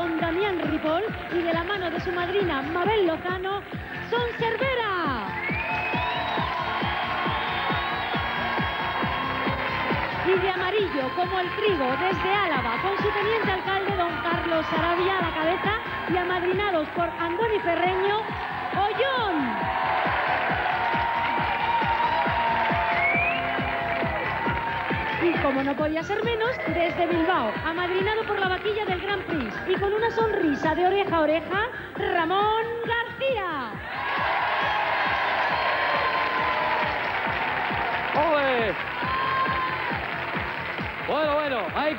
don Damián Ripoll y de la mano de su madrina Mabel Lozano, Son Cervera. Y de amarillo como el trigo desde Álava, con su teniente alcalde don Carlos Sarabia a la cabeza y amadrinados por Andoni Ferreño, Ollón. Y como no podía ser menos, desde Bilbao, amadrinado por la vaquilla del Grand Prix y con una sonrisa de oreja a oreja, Ramón García. ¡Ole! Bueno,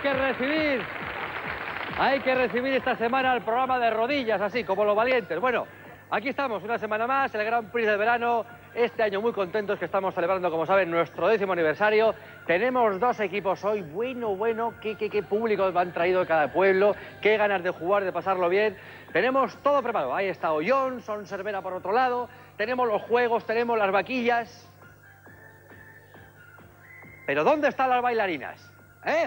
hay que recibir esta semana el programa de rodillas, así como los valientes. Bueno, aquí estamos, una semana más, el Grand Prix del verano. Este año muy contentos que estamos celebrando, como saben, nuestro 10º aniversario. Tenemos 2 equipos hoy. Bueno, qué público han traído de cada pueblo, qué ganas de jugar, de pasarlo bien. Tenemos todo preparado. Ahí está Ollón, Son Cervera por otro lado. Tenemos los juegos, tenemos las vaquillas. Pero ¿dónde están las bailarinas? ¿Eh?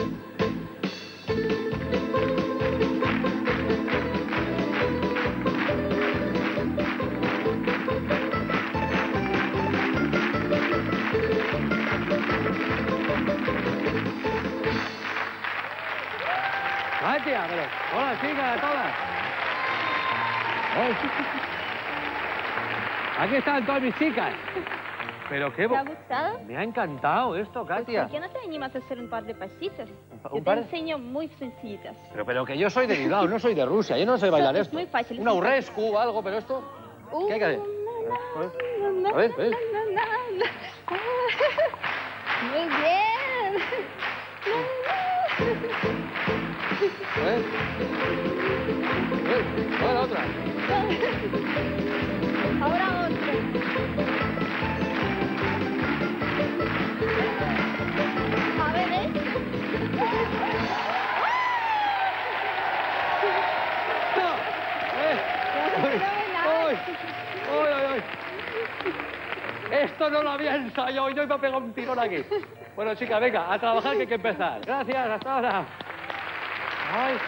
Katia, pero hola chicas, todas. Aquí están todas mis chicas. Pero qué... ¿Te ha gustado? Me ha encantado esto, Katia. ¿Por qué no te animas a hacer un par de pasitos? ¿Un Yo par? te enseño muy sencillitas. Pero que yo soy de Bilbao, no soy de Rusia. Yo no sé bailar Es esto. muy fácil. Una urrescu o algo, pero esto... ¿Qué hay que hacer? A ver. Muy bien. A ver. Ahora otra. Ahora otra. A ver, ¡Ay! Esto no lo había ensayado y yo me he pegado un tirón aquí. Bueno, chicas, venga, a trabajar que hay que empezar. Gracias, hasta ahora. ¡Ay!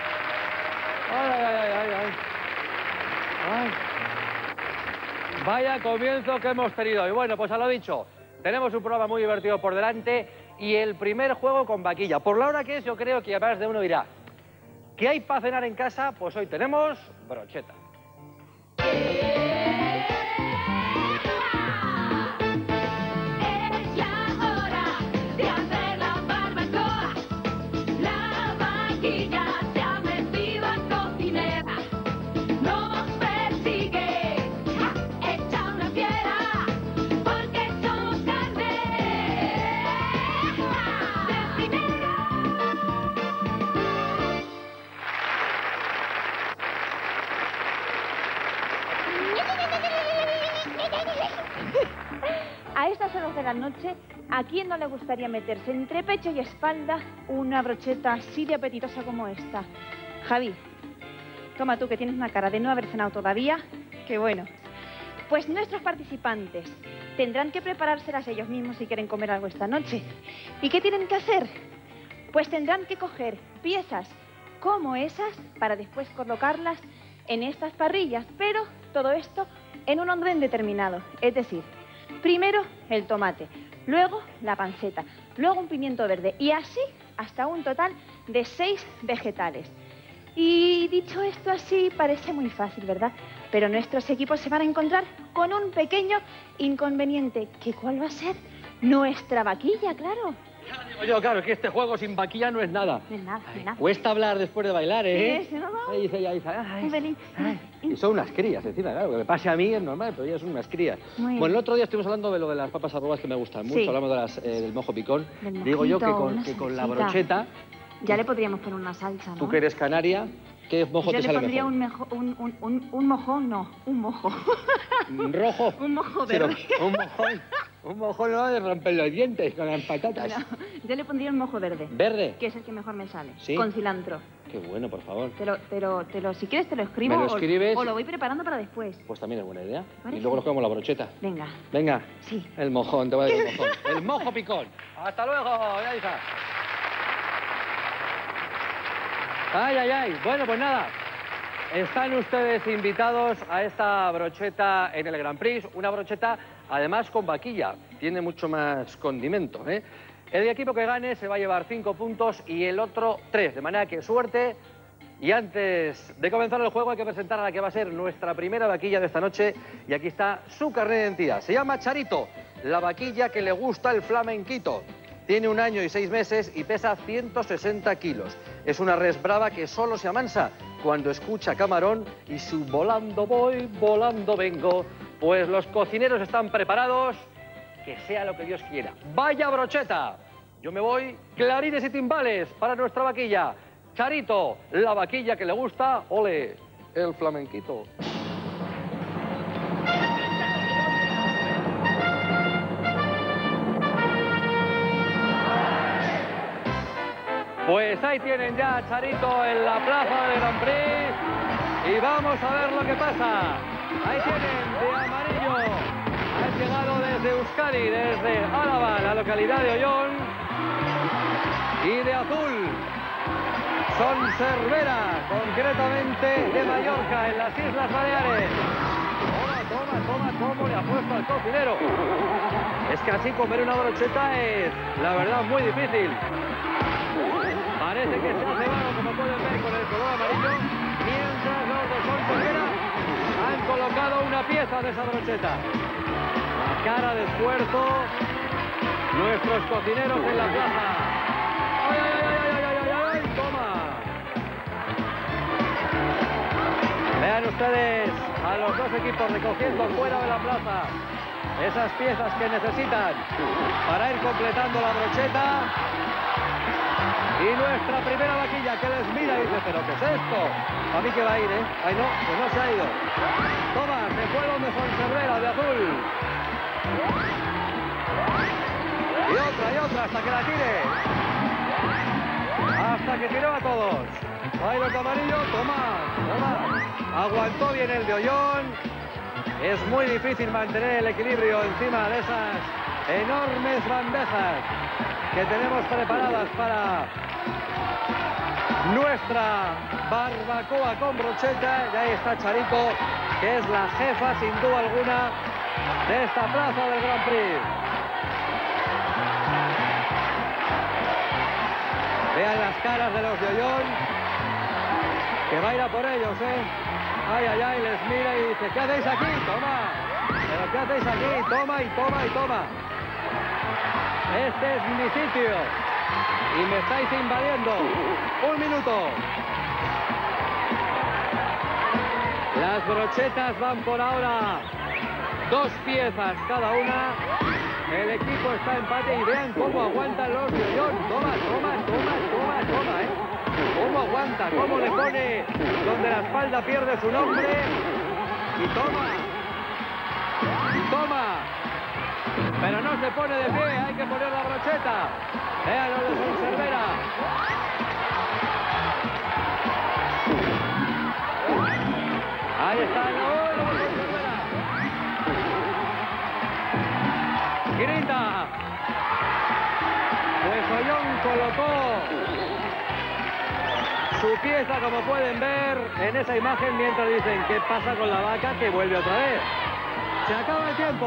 Vaya comienzo que hemos tenido. Y bueno, pues a lo dicho, tenemos un programa muy divertido por delante y el primer juego con vaquilla. Por la hora que es, yo creo que más de uno dirá, ¿qué hay para cenar en casa? Pues hoy tenemos brocheta. a estas horas de la noche, ¿a quién no le gustaría meterse entre pecho y espalda una brocheta así de apetitosa como esta? Javi, toma tú, que tienes una cara de no haber cenado todavía. Qué bueno. Pues nuestros participantes tendrán que preparárselas ellos mismos si quieren comer algo esta noche. ¿Y qué tienen que hacer? Pues tendrán que coger piezas como esas para después colocarlas en estas parrillas, pero todo esto en un orden determinado. Es decir, primero el tomate, luego la panceta, luego un pimiento verde y así hasta un total de 6 vegetales. Y dicho esto así parece muy fácil, ¿verdad? Pero nuestros equipos se van a encontrar con un pequeño inconveniente. ¿Que cuál va a ser? Nuestra vaquilla, claro. Ya digo yo, claro, que este juego sin vaquilla no es nada. No es nada, no es nada. Cuesta hablar después de bailar, ¿eh? Sí, no, no. Ahí dice, ay, Muy feliz. y son unas crías, encima, claro, que me pase a mí es normal, pero ellas son unas crías. Muy Bueno, el otro día estuvimos hablando de lo de las papas arrobas que me gustan mucho, Sí. hablamos de del mojo picón. Del Digo yo que mojito, con, una la salsita. brocheta, Ya le podríamos poner una salsa, ¿no? tú que eres canaria, ¿qué mojo Yo te le sale pondría mejor? un mojón, no, un mojo. ¿Rojo? Un mojo Pero, verde. un mojón no de romper los dientes con las patatas. No, yo le pondría un mojo verde, ¿Verde? que es el que mejor me sale. ¿Sí? Con cilantro. Qué bueno, por favor. Si quieres te lo escribo. ¿Me lo escribes? O lo voy preparando para después. Pues también es buena idea. ¿Parece? Y luego nos comemos la brocheta. Venga. Venga. Sí. El mojón, te voy a dar el mojón. El mojo picón. Hasta luego, Yaisa. Ay, ay, ay. Bueno, pues nada. Están ustedes invitados a esta brocheta en el Grand Prix. Una brocheta, además, con vaquilla. Tiene mucho más condimento, ¿eh? El equipo que gane se va a llevar 5 puntos y el otro 3. De manera que suerte. Y antes de comenzar el juego hay que presentar a la que va a ser nuestra primera vaquilla de esta noche. Y aquí está su carnet de identidad. Se llama Charito, la vaquilla que le gusta el flamenquito. Tiene 1 año y 6 meses y pesa 160 kilos. Es una res brava que solo se amansa cuando escucha camarón y su volando voy, volando vengo. Pues los cocineros están preparados, que sea lo que Dios quiera. ¡Vaya brocheta! Yo me voy, clarines y timbales para nuestra vaquilla. Charito, la vaquilla que le gusta, ole, el flamenquito. Pues ahí tienen ya a Charito en la plaza del Grand Prix y vamos a ver lo que pasa. Ahí tienen de amarillo, han llegado desde Euskadi, desde Álava, la localidad de Ollón, y de azul son Cervera, concretamente de Mallorca, en las Islas Baleares. Toma, cómo le ha puesto al cocinero. Es que así comer una brocheta es, la verdad, muy difícil. Parece que se hace vago, como pueden ver, con el color amarillo, mientras los de Son Cervera han colocado una pieza de esa brocheta. La cara de esfuerzo, nuestros cocineros en la plaza. ¡Ay, ay, ay, ay, ay, ay, ay! ¡Toma! Vean ustedes a los dos equipos recogiendo fuera de la plaza esas piezas que necesitan para ir completando la brocheta. Y nuestra primera vaquilla que les mira y dice, ¿pero qué es esto? A mí que va a ir, ¿eh? Ay, no, pues no se ha ido. Toma, se fue donde son Cervera, de azul. Y otra, hasta que la tire. Hasta que tiró a todos. Ahí los de amarillo, toma. Aguantó bien el de Ollón. Es muy difícil mantener el equilibrio encima de esas enormes bandejas que tenemos preparadas para nuestra barbacoa con brocheta. Y ahí está Charito, que es la jefa, sin duda alguna, de esta plaza del Grand Prix. Vean las caras de los de Ollón, que va a ir a por ellos, ¿eh? Ay, ay, ay, les mira y dice, ¿qué hacéis aquí? Toma. ¿Pero qué hacéis aquí? Toma y toma y toma. Este es mi sitio y me estáis invadiendo. 1 minuto. Las brochetas van por ahora 2 piezas cada una. El equipo está en empate y vean cómo aguantan los de Ollón. Toma, ¿eh? Cómo aguanta, cómo le pone donde la espalda pierde su nombre. Y toma. Pero no se pone de pie, hay que poner la brocheta. Vean los de Son Cervera. Ahí está, los de Son Cervera. Grita. Pues Ollón colocó su pieza, como pueden ver en esa imagen, mientras dicen, ¿qué pasa con la vaca que vuelve otra vez? Se acaba el tiempo.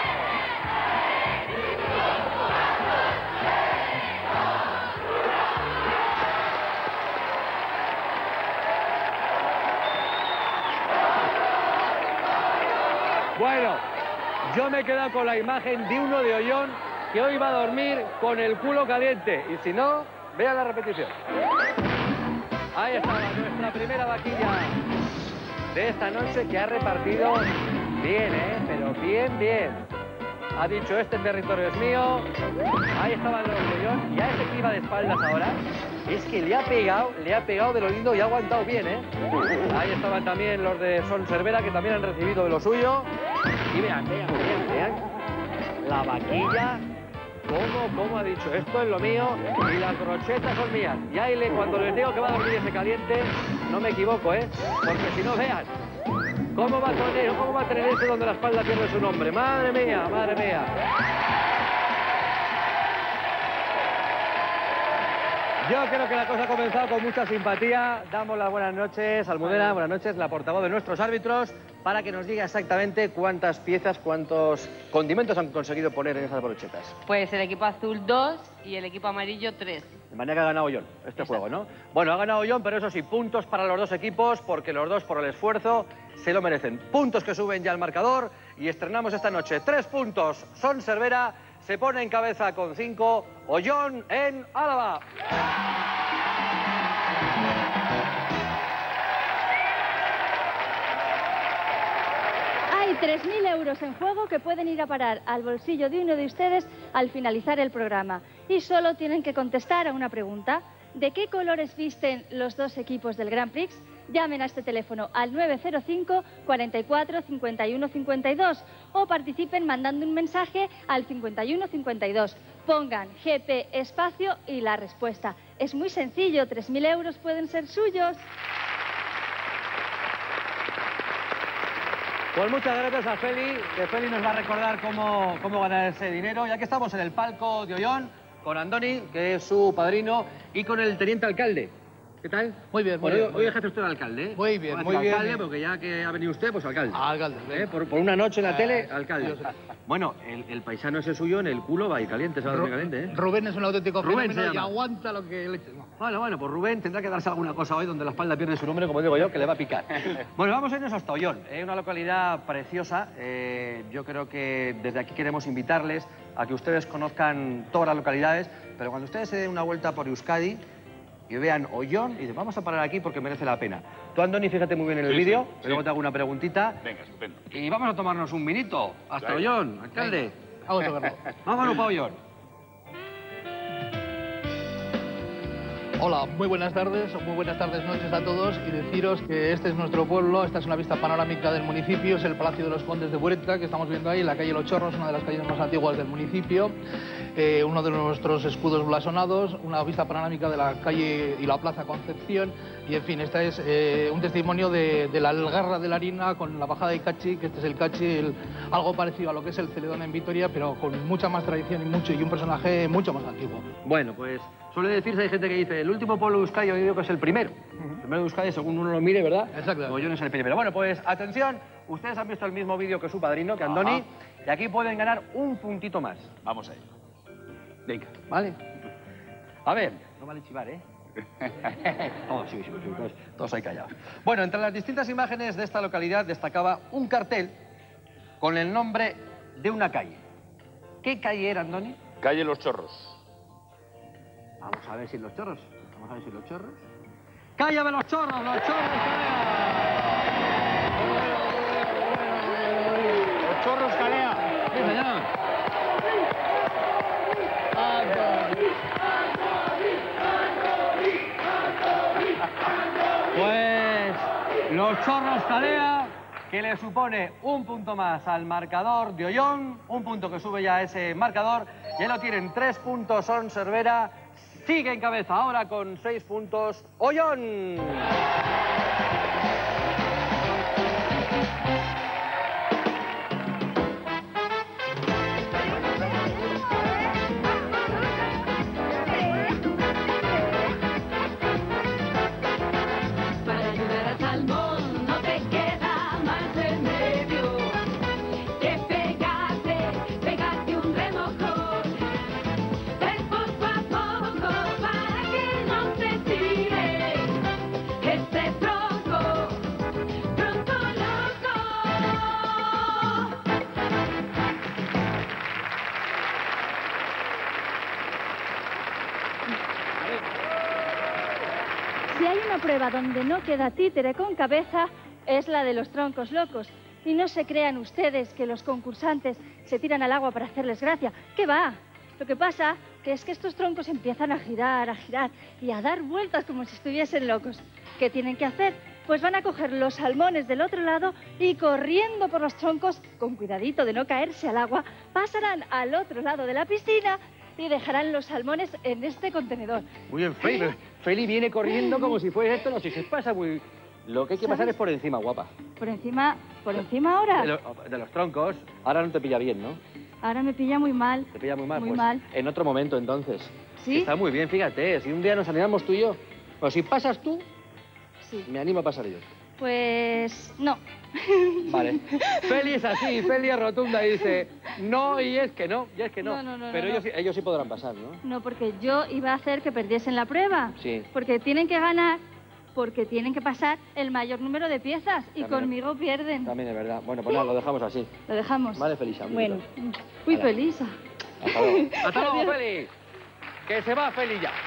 Bueno, yo me he quedado con la imagen de uno de Ollón que hoy va a dormir con el culo caliente. Y si no, vean la repetición. Ahí está nuestra primera vaquilla de esta noche, que ha repartido bien, pero bien. Ha dicho, este territorio es mío. Ahí estaban los de Ollón. Y a ese que iba de espaldas ahora, es que le ha pegado de lo lindo y ha aguantado bien, Ahí estaban también los de Son Cervera, que también han recibido de lo suyo. Y vean. La vaquilla, ¿cómo ha dicho? Esto es lo mío y las brochetas son mías. Y ahí cuando les digo que va a dormir ese caliente, no me equivoco, porque si no, vean cómo va a tener ese donde la espalda pierde su nombre. Madre mía. Yo creo que la cosa ha comenzado con mucha simpatía. Damos las buenas noches, Almudena, buenas noches, la portavoz de nuestros árbitros, para que nos diga exactamente cuántas piezas, cuántos condimentos han conseguido poner en esas brochetas. Pues el equipo azul 2 y el equipo amarillo 3. De manera que ha ganado Ollón este juego, ¿no? Bueno, ha ganado Ollón, pero eso sí, puntos para los dos equipos, porque los dos, por el esfuerzo, se lo merecen. Puntos que suben ya al marcador y estrenamos esta noche. 3 puntos. Son Cervera se pone en cabeza con 5. Ollón en Álava. Hay 3.000 euros en juego que pueden ir a parar al bolsillo de uno de ustedes al finalizar el programa. Y solo tienen que contestar a una pregunta. ¿De qué colores visten los dos equipos del Grand Prix? Llamen a este teléfono al 905 44 51 52 o participen mandando un mensaje al 51 52. Pongan GP espacio y la respuesta. Es muy sencillo, 3.000 euros pueden ser suyos. Pues muchas gracias a Feli, que Feli nos va a recordar cómo ganar ese dinero. Ya que estamos en el palco de Ollón, con Andoni, que es su padrino, y con el teniente alcalde. ¿Qué tal? Muy bien, muy bueno, bien. Hoy ejerce usted al alcalde, ¿eh? Muy bien, Ahora muy bien. Alcalde, porque ya que ha venido usted, pues alcalde. Alcalde. Por una noche en la tele, Sí, alcalde. yo sé. Bueno, el paisano ese suyo en el culo va a ir caliente, se va a dormir caliente, ¿eh? Rubén es un auténtico Rubén fenómeno se y llama. aguanta lo que le eches. No. Bueno, pues Rubén tendrá que darse alguna cosa hoy donde la espalda pierde su nombre, como digo yo, que le va a picar. Bueno, vamos a irnos hasta Ollón, una localidad preciosa. Yo creo que desde aquí queremos invitarles a que ustedes conozcan todas las localidades, pero cuando ustedes se den una vuelta por Euskadi y vean Ollón, y dicen, vamos a parar aquí porque merece la pena. Tú, Andoni, fíjate muy bien en el vídeo, sí. luego te hago una preguntita. Venga, estupendo. Y vamos a tomarnos un vinito hasta Claro. Ollón, alcalde. Vamos a verlo. Vámonos para Ollón. Hola, muy buenas tardes o muy buenas tardes, noches a todos, y deciros que este es nuestro pueblo, esta es una vista panorámica del municipio, es el Palacio de los Condes de Bureta, que estamos viendo ahí, la calle Los Chorros, una de las calles más antiguas del municipio, uno de nuestros escudos blasonados, una vista panorámica de la calle y la Plaza Concepción, y en fin, esta es un testimonio de la Algarra de la Harina con la bajada de Cachi, que este es el Cachi, algo parecido a lo que es el Celedón en Vitoria, pero con mucha más tradición y un personaje mucho más antiguo. Bueno, pues suele decirse, hay gente que dice, el último pueblo de Euskadi, yo digo que es el primero. El primero de Euskadi, según uno lo mire, ¿verdad? Exacto. Ollón es el primero. Bueno, pues atención, ustedes han visto el mismo vídeo que su padrino, que Andoni, Ajá. y aquí pueden ganar un puntito más. Vamos ahí. Venga, ¿vale? A ver, no vale chivar, ¿eh? Oh, sí, todos ahí callados. Bueno, entre las distintas imágenes de esta localidad destacaba un cartel con el nombre de una calle. ¿Qué calle era, Andoni? Calle Los Chorros. Vamos a ver si los chorros. Vamos a ver si los chorros. ¡Calle de los chorros! ¡Los chorros, Los Chorros, Calea. Sí, señor. Pues los chorros Calea, que le supone un punto más al marcador de Ollón, un punto que sube ya a ese marcador, ya lo tienen 3 puntos Son Cervera, sigue en cabeza ahora con 6 puntos Ollón. Para ayudar al salmón no te queda más remedio que pegarte un remojón. Ven poco a poco para que no se tire este tronco loco. Si hay una prueba donde no queda títere con cabeza, es la de los troncos locos. Y no se crean ustedes que los concursantes se tiran al agua para hacerles gracia. ¿Qué va? Lo que pasa que es que estos troncos empiezan a girar y a dar vueltas como si estuviesen locos. ¿Qué tienen que hacer? Pues van a coger los salmones del otro lado y corriendo por los troncos, con cuidadito de no caerse al agua, pasarán al otro lado de la piscina y dejarán los salmones en este contenedor. Muy bien, Feli. Feli viene corriendo como si fuera esto, no sé si se pasa muy... Lo que hay que pasar ¿Sabes? es por encima, guapa. Por encima ahora. De los troncos, ahora no te pilla bien, ¿no? Ahora me pilla muy mal. ¿Te pilla muy mal? Muy Pues mal. en otro momento, entonces. ¿Sí? Está muy bien, fíjate. Si un día nos animamos tú y yo. O si pasas tú, Sí. me animo a pasar yo. Pues no. Vale. Feli es así, Feli es rotunda y dice no, y es que no, y es que no. No, Pero no. ellos sí podrán pasar, ¿no? No, porque yo iba a hacer que perdiesen la prueba. Sí. Porque tienen que ganar, porque tienen que pasar el mayor número de piezas. Y También. conmigo pierden. También es verdad. Bueno, pues nada, lo dejamos así. Lo dejamos. Vale, Felisa. un Bueno. besito. Uy, Hala. Felisa. Hasta luego. Hasta luego, Adiós. Feli. Que se va Feli ya.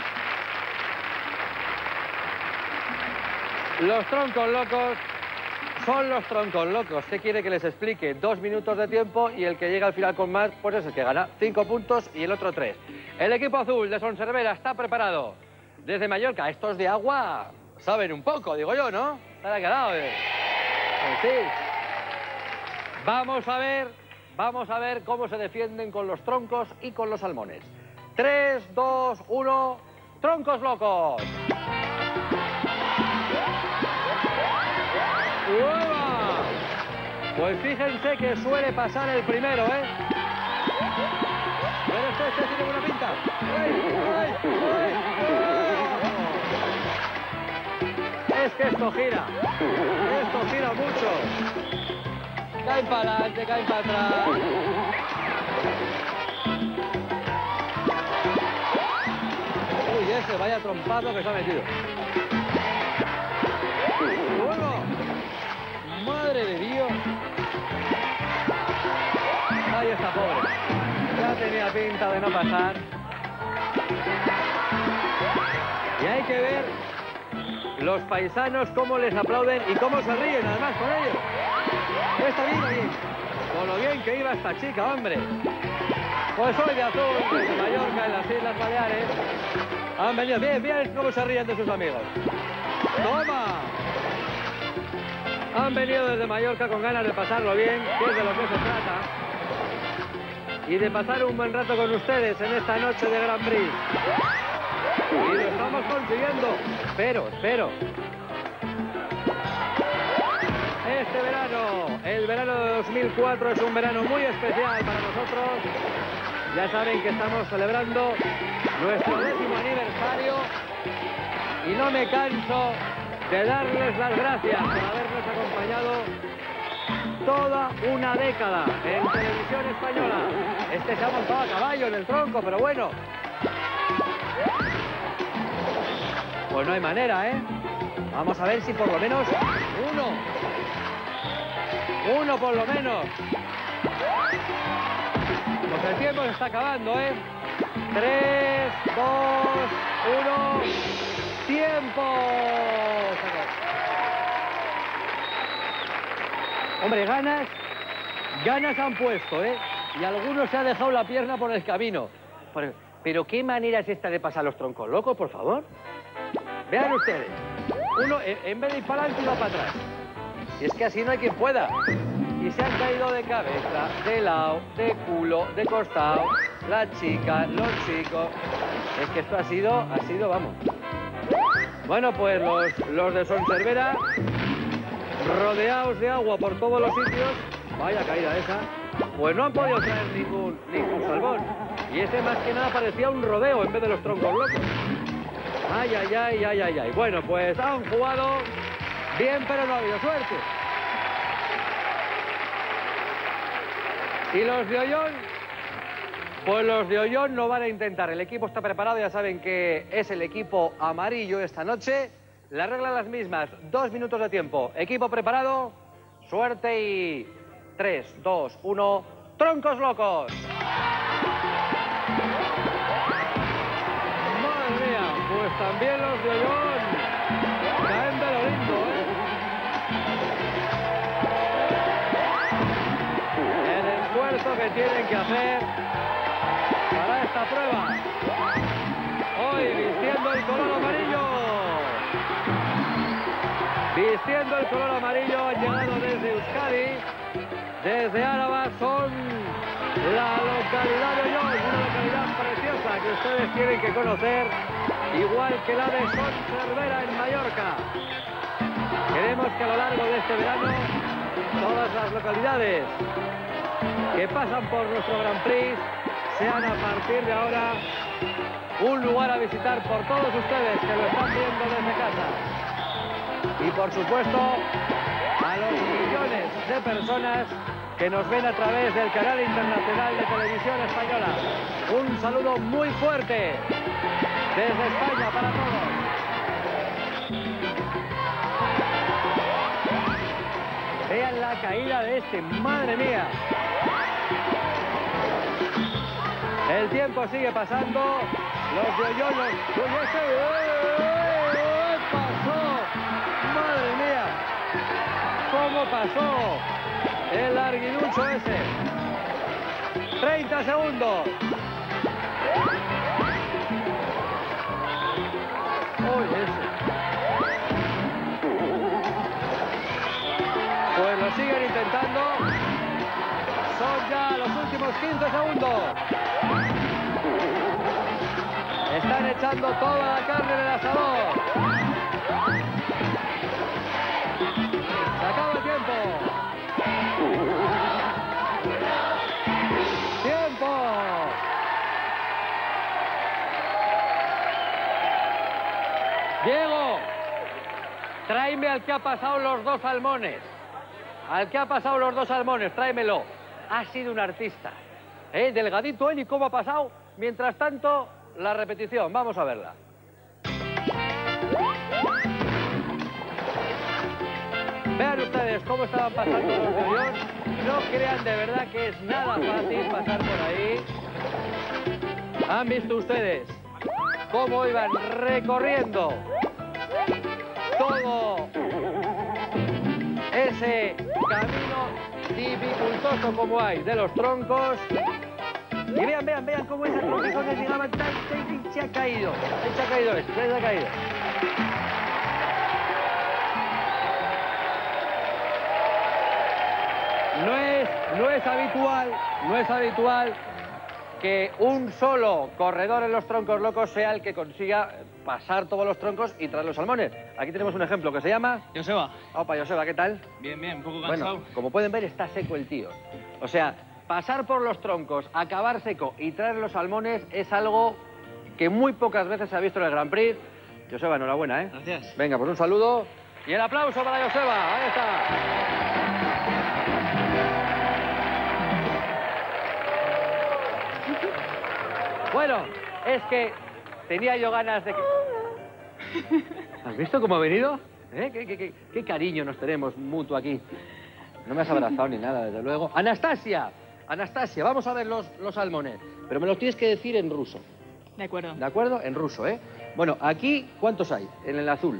Los troncos locos son los troncos locos. ¿Qué quiere que les explique? 2 minutos de tiempo y el que llega al final con más, pues es el que gana. 5 puntos y el otro 3. El equipo azul de Son Servera está preparado. Desde Mallorca, estos de agua saben un poco, digo yo, ¿no? ¿Se le ha quedado? Pues sí. Vamos a ver cómo se defienden con los troncos y con los salmones. 3, 2, 1, troncos locos. ¡Ueva! Pues fíjense que suele pasar el primero, ¿eh? Pero este tiene buena pinta. ¡Ay, ay, ay! Es que esto gira mucho. Caen para adelante, caen para atrás. Uy, ese vaya trompado que se ha metido. ¡Bueno! ¡Madre de Dios! Ahí está, pobre. Ya tenía pinta de no pasar. Y hay que ver los paisanos cómo les aplauden y cómo se ríen además con ellos. Está bien. Con lo bien que iba esta chica, hombre. Pues hoy de azul, desde Mallorca, en las Islas Baleares, han venido. Bien cómo se ríen de sus amigos. ¡Toma! Han venido desde Mallorca con ganas de pasarlo bien, que es de lo que se trata. Y de pasar un buen rato con ustedes en esta noche de Grand Prix. Y lo estamos consiguiendo. Espero. Este verano, el verano de 2004, es un verano muy especial para nosotros. Ya saben que estamos celebrando nuestro 10º aniversario y no me canso de darles las gracias por habernos acompañado toda una década en televisión española. Este se ha montado a caballo en el tronco, pero bueno. Pues no hay manera, ¿eh? Vamos a ver si por lo menos uno por lo menos. Pues el tiempo se está acabando, ¿eh? 3, 2, 1... ¡Tiempo! Hombre, ganas han puesto, ¿eh? Y algunos se ha dejado la pierna por el camino. Pero ¿qué manera es esta de pasar los troncos locos, por favor? Vean ustedes. Uno, en vez de ir para adelante, va para atrás. Y es que así no hay quien pueda. Y se han caído de cabeza, de lado, de culo, de costado, la chica, los chicos. Es que esto ha sido, vamos. Bueno, pues los de Son Servera, rodeados de agua por todos los sitios, vaya caída esa, pues no han podido traer ningún salmón. Y ese más que nada parecía un rodeo en vez de los troncos locos. Ay. Bueno, pues han jugado bien, pero no ha habido suerte. Y los de Ollón, pues los de Ollón no van a intentar. El equipo está preparado, ya saben que es el equipo amarillo esta noche. Las reglas las mismas, 2 minutos de tiempo. Equipo preparado, suerte y 3, 2, 1, troncos locos. Madre mía, pues también los de Ollón caen de lo lindo, ¿eh? El esfuerzo que tienen que hacer para esta prueba. Hoy vistiendo el color amarillo. Vistiendo el color amarillo han llegado desde Euskadi, desde Álava, son la localidad de Ollón, una localidad preciosa que ustedes tienen que conocer, igual que la de Son Servera en Mallorca. Queremos que a lo largo de este verano todas las localidades que pasan por nuestro Grand Prix sean a partir de ahora un lugar a visitar por todos ustedes que lo están viendo desde casa. Y por supuesto, a los millones de personas que nos ven a través del canal internacional de televisión española. Un saludo muy fuerte desde España para todos. Vean la caída de este, madre mía. El tiempo sigue pasando. Los yoyolos. ¿Qué pasó? Madre mía. ¿Cómo pasó el larguilucho ese? 30 segundos. Uy, ese. Pues lo siguen intentando. Son ya los últimos 15 segundos. Están echando toda la carne del asador. Se acaba el tiempo. ¡Tiempo! Diego, tráeme al que ha pasado los dos salmones. Al que ha pasado los dos salmones, tráemelo. Ha sido un artista. Delgadito él y cómo ha pasado. Mientras tanto, la repetición. Vamos a verla. Vean ustedes cómo estaban pasando los yoyos. No crean de verdad que es nada fácil pasar por ahí. ¿Han visto ustedes cómo iban recorriendo todo ese camino dificultoso como hay de los troncos? Y vean cómo esas trompezones llegaban y se ha caído. Se ha caído esto, se ha caído. No es habitual que un solo corredor en los troncos locos sea el que consiga pasar todos los troncos y traer los salmones. Aquí tenemos un ejemplo que se llama... Joseba. Opa, Joseba, ¿qué tal? Bien, un poco cansado. Bueno, como pueden ver, está seco el tío. O sea, pasar por los troncos, acabar seco y traer los salmones es algo que muy pocas veces se ha visto en el Grand Prix. Joseba, enhorabuena, ¿eh? Gracias. Venga, pues un saludo y el aplauso para Joseba. Ahí está. Bueno, es que tenía yo ganas de que... ¿Has visto cómo ha venido? ¿Qué cariño nos tenemos mutuo aquí? No me has abrazado ni nada, desde luego. ¡Anastasia! Anastasia, vamos a ver los salmones. Pero me los tienes que decir en ruso. De acuerdo. ¿De acuerdo? En ruso, ¿eh? Bueno, aquí, ¿cuántos hay? En el azul.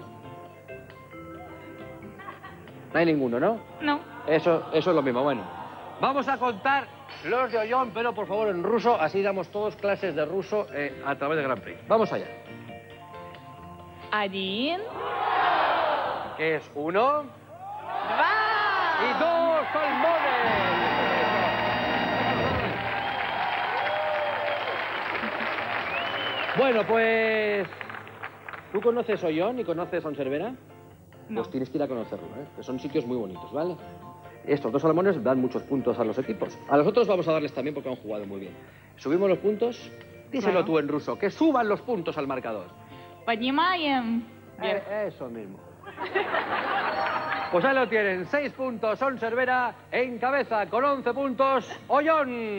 No hay ninguno, ¿no? No. Eso es lo mismo. Bueno, vamos a contar los de Ollón, pero por favor en ruso, así damos todos clases de ruso a través del Grand Prix. Vamos allá. Один. Que es 1 y 2 salmones. Bueno, pues... ¿Tú conoces Ollón y conoces Onservera? No. Pues tienes que ir a conocerlo, ¿eh? Que son sitios muy bonitos, ¿vale? Estos dos salmones dan muchos puntos a los equipos. A los otros vamos a darles también porque han jugado muy bien. ¿Subimos los puntos? Díselo Claro. tú en ruso, que suban los puntos al marcador. Поднимаем. Eso mismo. Pues ahí lo tienen, 6 puntos son Cervera, en cabeza con 11 puntos, Ollón.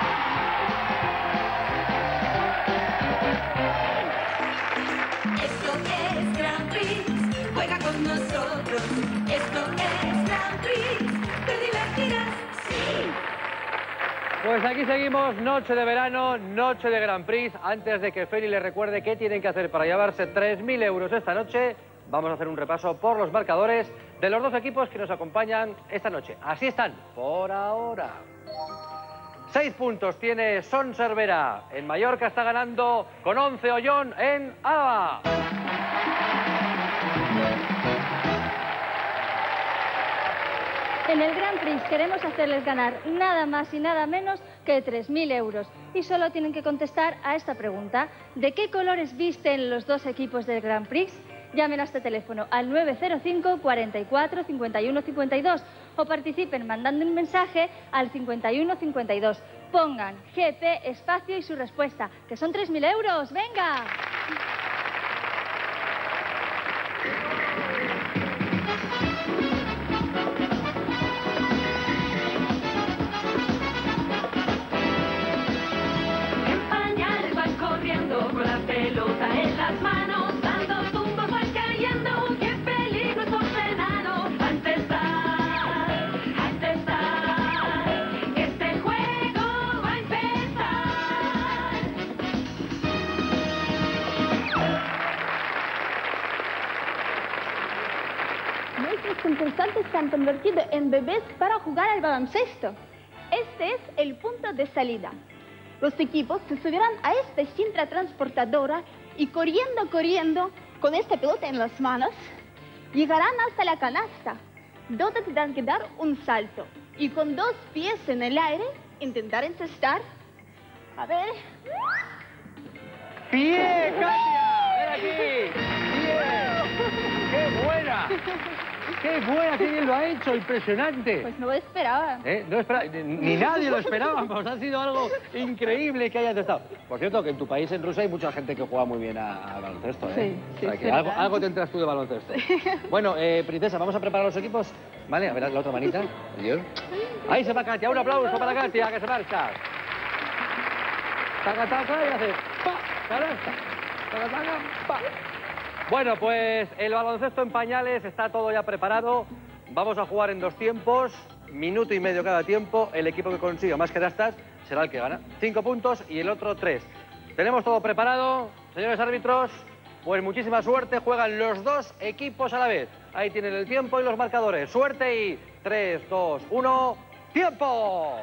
Esto es Grand Prix, juega con nosotros. Esto es Grand Prix, te divertirás, sí. Pues aquí seguimos, noche de verano, noche de Grand Prix. Antes de que Feli les recuerde qué tienen que hacer para llevarse 3.000 euros esta noche, vamos a hacer un repaso por los marcadores de los dos equipos que nos acompañan esta noche. Así están, por ahora. 6 puntos tiene Son Cervera. En Mallorca está ganando con 11 Ollón en Álava. En el Grand Prix queremos hacerles ganar nada más y nada menos que 3.000 euros. Y solo tienen que contestar a esta pregunta. ¿De qué colores visten los dos equipos del Grand Prix? Llamen a este teléfono al 905 44 51 52 o participen mandando un mensaje al 51 52. Pongan GP, espacio y su respuesta, que son 3.000 euros. ¡Venga! En pañales van corriendo con la pelota en las manos, dando tumbos van cayendo. ¡Qué peligro estos enanos! A empezar, este juego va a empezar. Nuestros concursantes se han convertido en bebés para jugar al baloncesto. Este es el punto de salida. Los equipos se subirán a esta cinta transportadora y corriendo, con esta pelota en las manos, llegarán hasta la canasta, donde tendrán que dar un salto y con 2 pies en el aire intentar encestar. A ver. ¡Pie, Katia! ¡Ven aquí! ¡Pie! ¡Qué buena! ¡Qué buena! ¡Qué bien lo ha hecho! ¡Impresionante! Pues no lo esperaba. No esperaba, ni nadie lo esperábamos. Ha sido algo increíble que hayas estado. Por cierto, que en tu país, en Rusia, hay mucha gente que juega muy bien a baloncesto, ¿eh? Sí, sí, O sea, que es verdad. algo tendrás tú de baloncesto. Bueno, princesa, vamos a preparar los equipos. Vale, a ver la otra manita. Adiós. Ahí se va Katia. Un aplauso para Katia, que se marcha. Taca, taca, y hace pa, canasta. Taca, taca, pa. Bueno, pues el baloncesto en pañales está todo ya preparado. Vamos a jugar en 2 tiempos, minuto y medio cada tiempo. El equipo que consiga más canastas será el que gana. 5 puntos y el otro 3. ¿Tenemos todo preparado, señores árbitros? Pues muchísima suerte. Juegan los 2 equipos a la vez. Ahí tienen el tiempo y los marcadores. Suerte y 3, 2, 1, ¡tiempo!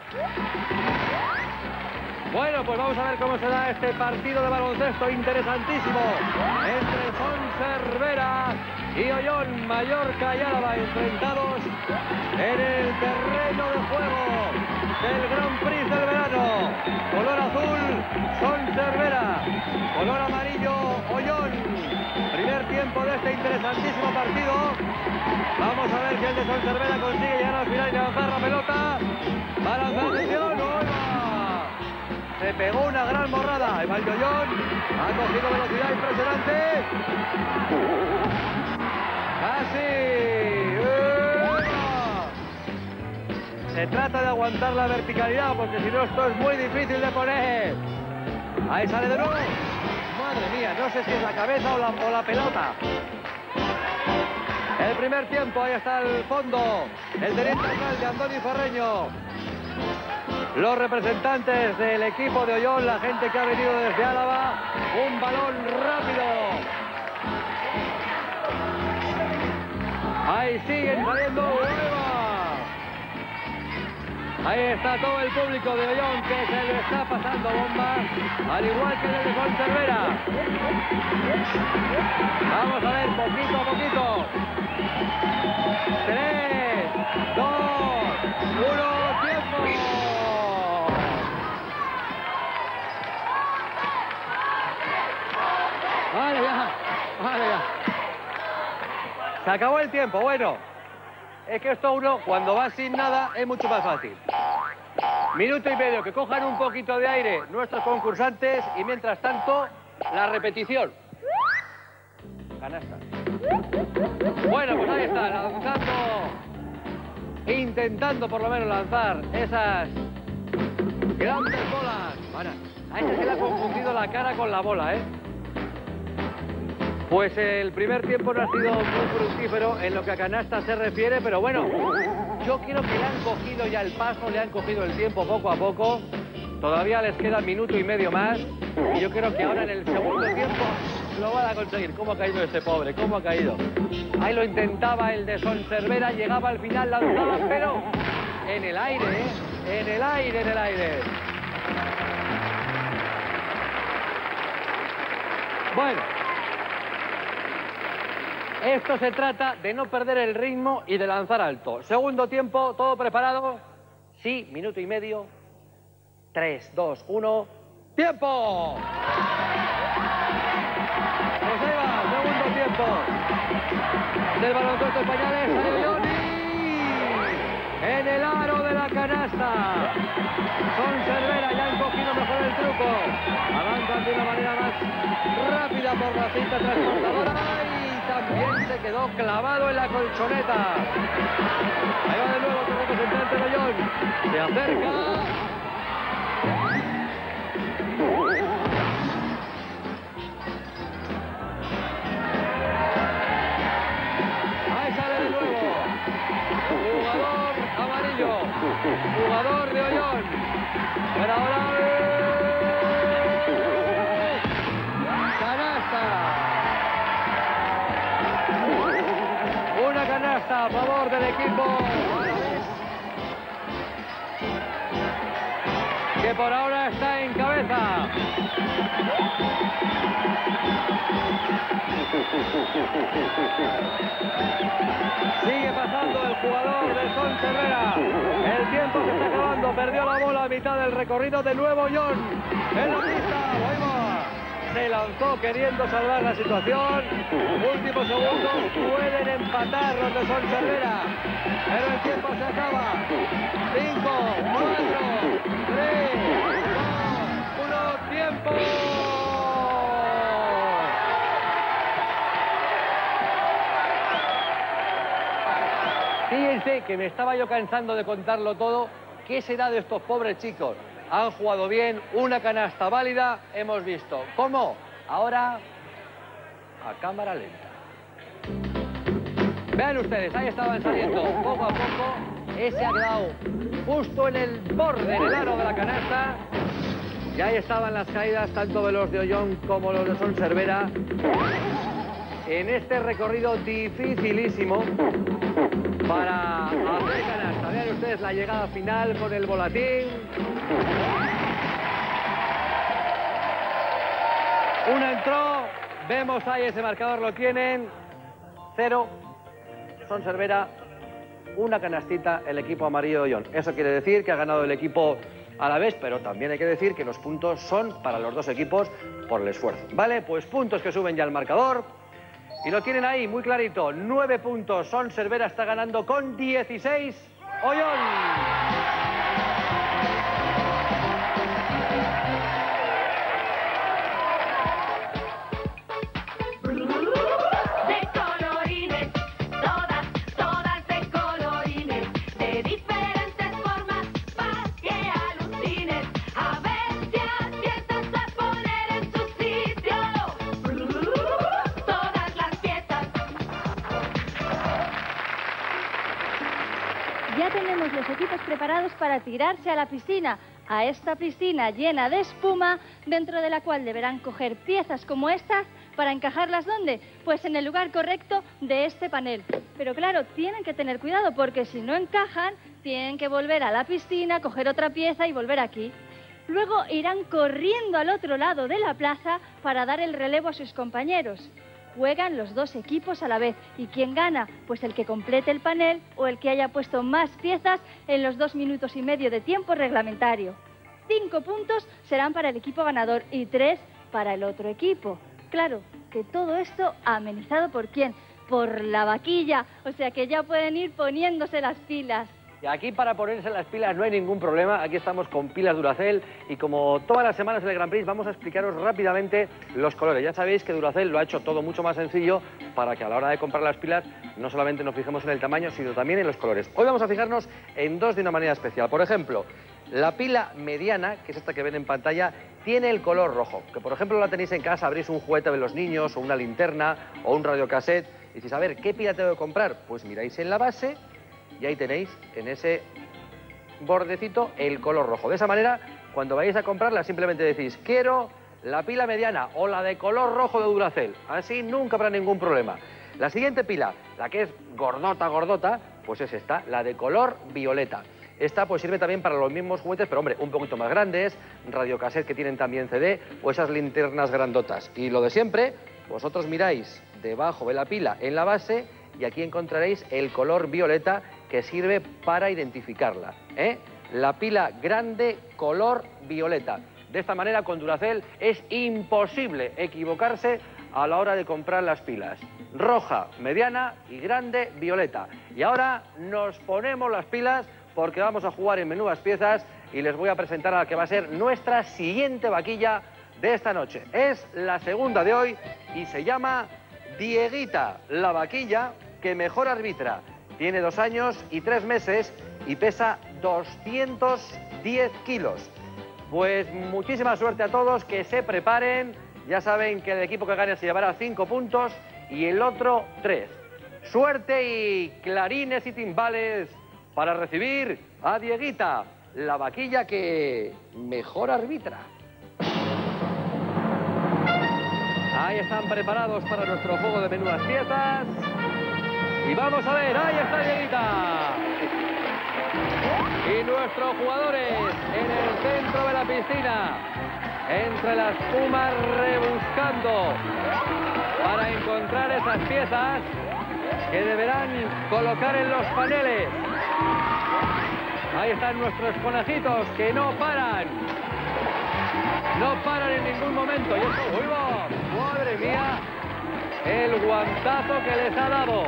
Bueno, pues vamos a ver cómo se da este partido de baloncesto interesantísimo entre Son Cervera y Ollón, Mallorca y Álava, enfrentados en el terreno de juego del Grand Prix del verano. Color azul, Son Cervera. Color amarillo, Ollón. Primer tiempo de este interesantísimo partido. Vamos a ver si el de Son Cervera consigue llegar al final y lanzar la pelota. Va a lanzar atención, ¡no! Se pegó una gran morrada. Ahí va el Ollón. Ha cogido velocidad impresionante. Casi. Se trata de aguantar la verticalidad porque si no esto es muy difícil de poner. Ahí sale de nuevo. Madre mía, no sé si es la cabeza o la pelota. El primer tiempo, ahí está el fondo. El teniente alcalde Andoni Ferreño. Los representantes del equipo de Ollón, la gente que ha venido desde Álava. Un balón rápido. Ahí siguen saliendo huevas. Ahí está todo el público de Ollón que se le está pasando bomba, al igual que el de Son Cervera. Vamos a ver poquito a poquito. 3, 2, 1, tiempo. Vale ya. Se acabó el tiempo, bueno. Es que esto uno, cuando va sin nada, es mucho más fácil. Minuto y medio, que cojan un poquito de aire nuestros concursantes y mientras tanto, la repetición. Canasta. Bueno, pues ahí está, lanzando, intentando por lo menos lanzar esas grandes bolas. Bueno, a ese se le ha confundido la cara con la bola, ¿eh? Pues el primer tiempo no ha sido muy fructífero en lo que a canasta se refiere, pero bueno, yo creo que le han cogido ya el paso, le han cogido el tiempo poco a poco. Todavía les queda minuto y medio más y yo creo que ahora en el segundo tiempo lo van a conseguir. ¿Cómo ha caído este pobre? ¿Cómo ha caído? Ahí lo intentaba el de Son Cervera, llegaba al final, lanzaba, pero en el aire, ¿eh? En el aire. Bueno. Esto se trata de no perder el ritmo y de lanzar alto. Segundo tiempo, ¿todo preparado? Sí, minuto y medio. 3, 2, 1, ¡tiempo! Pues ahí va, segundo tiempo. lanzamiento del baloncesto español, sale Johnny en el aro de la canasta. Son Cervera, ya han cogido mejor el truco, avanzan de una manera más rápida por la cinta transportadora y también se quedó clavado en la colchoneta. Ahí va de nuevo el representante de Ollón, se acerca. Ahí sale de nuevo. Jugador amarillo. Jugador de Ollón. Pero ahora... ¡Canasta! Una canasta a favor del equipo que por ahora está en cabeza. Sigue pasando el jugador de Son Cervera. El tiempo se está acabando. Perdió la bola a mitad del recorrido. De nuevo Ollón en la pista. Se lanzó queriendo salvar la situación. Último segundo. Pueden empatar los de Son Cervera. Pero el tiempo se acaba. 5, 4, 3, 2, 1. ¡Tiempo! Fíjense que me estaba yo cansando de contarlo todo. ¿Qué será de estos pobres chicos? Han jugado bien, una canasta válida, hemos visto. ¿Cómo? Ahora, a cámara lenta. Vean ustedes, ahí estaban saliendo poco a poco. Ese ha quedado justo en el borde, en el aro de la canasta. Y ahí estaban las caídas, tanto de los de Ollón como los de Son Cervera. En este recorrido dificilísimo para hacer canasta. Vean ustedes la llegada final con el volatín. Una entró, vemos ahí ese marcador, lo tienen. 0, Son Cervera, una canastita el equipo amarillo de Ollón. Eso quiere decir que ha ganado el equipo Alavés, pero también hay que decir que los puntos son para los dos equipos por el esfuerzo. Vale, pues puntos que suben ya al marcador. Y lo tienen ahí, muy clarito. 9 puntos. Son Cervera está ganando con 16. Ollón. Ya tenemos los equipos preparados para tirarse a la piscina, a esta piscina llena de espuma, dentro de la cual deberán coger piezas como estas para encajarlas ¿dónde? Pues en el lugar correcto de este panel. Pero claro, tienen que tener cuidado porque si no encajan, tienen que volver a la piscina, coger otra pieza y volver aquí. Luego irán corriendo al otro lado de la plaza para dar el relevo a sus compañeros. Juegan los dos equipos a la vez. ¿Y quién gana? Pues el que complete el panel o el que haya puesto más piezas en los 2 minutos y medio de tiempo reglamentario. 5 puntos serán para el equipo ganador y 3 para el otro equipo. Claro, que todo esto amenizado ¿por quién? Por la vaquilla. O sea que ya pueden ir poniéndose las pilas. Y aquí para ponerse las pilas no hay ningún problema, aquí estamos con pilas Duracell y como todas las semanas en el Grand Prix vamos a explicaros rápidamente los colores. Ya sabéis que Duracell lo ha hecho todo mucho más sencillo para que a la hora de comprar las pilas no solamente nos fijemos en el tamaño, sino también en los colores. Hoy vamos a fijarnos en dos de una manera especial. Por ejemplo, la pila mediana, que es esta que ven en pantalla, tiene el color rojo. Que por ejemplo la tenéis en casa, abrís un juguete de los niños o una linterna o un radiocassette y decís, a ver, ¿qué pila tengo que comprar? Pues miráis en la base. Y ahí tenéis, en ese bordecito, el color rojo. De esa manera, cuando vayáis a comprarla, simplemente decís, quiero la pila mediana o la de color rojo de Duracell. Así nunca habrá ningún problema. La siguiente pila, la que es gordota, pues es esta, la de color violeta. Esta pues sirve también para los mismos juguetes, pero hombre, un poquito más grandes, radiocassette que tienen también CD o esas linternas grandotas. Y lo de siempre, vosotros miráis debajo de la pila en la base y aquí encontraréis el color violeta que sirve para identificarla, ¿eh? La pila grande color violeta. De esta manera con Duracell es imposible equivocarse a la hora de comprar las pilas. Roja, mediana y grande, violeta. Y ahora nos ponemos las pilas porque vamos a jugar en menudas piezas y les voy a presentar a la que va a ser nuestra siguiente vaquilla de esta noche. Es la segunda de hoy y se llama Dieguita, la vaquilla que mejor arbitra. Tiene 2 años y 3 meses y pesa 210 kilos. Pues muchísima suerte a todos, que se preparen. Ya saben que el equipo que gane se llevará 5 puntos y el otro 3. Suerte y clarines y timbales para recibir a Dieguita, la vaquilla que mejor arbitra. Ahí están preparados para nuestro juego de menudas piezas. Y vamos a ver, ahí está Dieguita. Y nuestros jugadores en el centro de la piscina, entre las espumas rebuscando para encontrar esas piezas que deberán colocar en los paneles. Ahí están nuestros conejitos que no paran. No paran en ningún momento. Y eso, ¡uy, va! ¡Madre mía! El guantazo que les ha dado.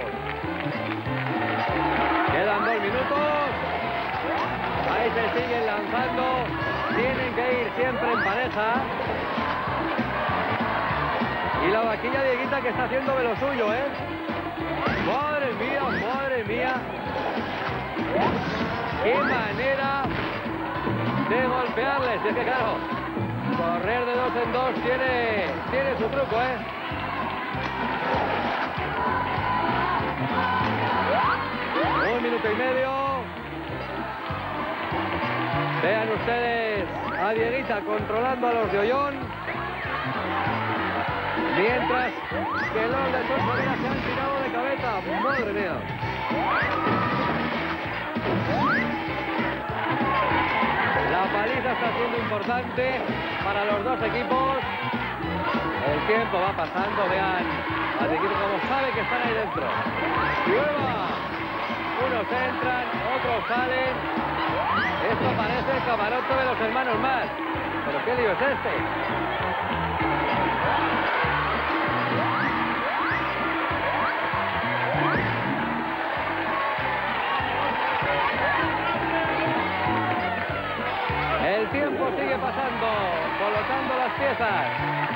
Quedan 2 minutos. Ahí se siguen lanzando. Tienen que ir siempre en pareja. Y la vaquilla Dieguita que está haciendo de lo suyo, ¿eh? ¡Madre mía, madre mía! ¡Qué manera de golpearles! Y es que claro, correr de 2 en 2 tiene su truco, ¿eh? Un minuto y medio. Vean ustedes a Dieguita controlando a los de Ollón. Mientras que los de Son Servera se han tirado de cabeza. ¡Madre mía! La paliza está siendo importante para los 2 equipos. El tiempo va pasando, vean a Dieguita como sabe que están ahí dentro. ¡Llueva! Unos entran, otros salen. Esto parece el camarote de los hermanos Marx. ¿Pero qué lío es este? El tiempo sigue pasando, colocando las piezas.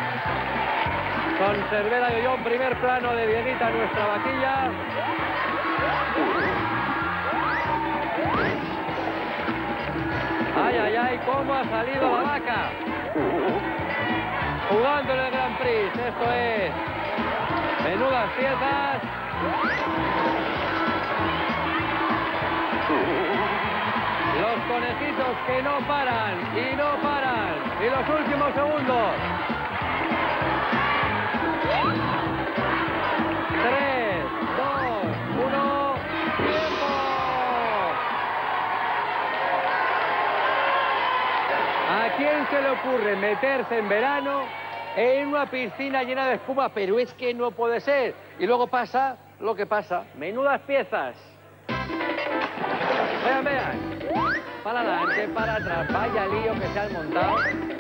Con Cervera y Ollón, primer plano de Dieguita, nuestra vaquilla. Ay, ay, ay, cómo ha salido la vaca. Jugando en el Grand Prix, esto es menudas piezas. Los conejitos que no paran y no paran. Y los últimos segundos. 3, 2, 1, ¡tiempo! ¿A quién se le ocurre meterse en verano en una piscina llena de espuma? Pero es que no puede ser. Y luego pasa lo que pasa. Menudas piezas. Vean, vean. Para adelante, para atrás. Vaya lío que se han montado.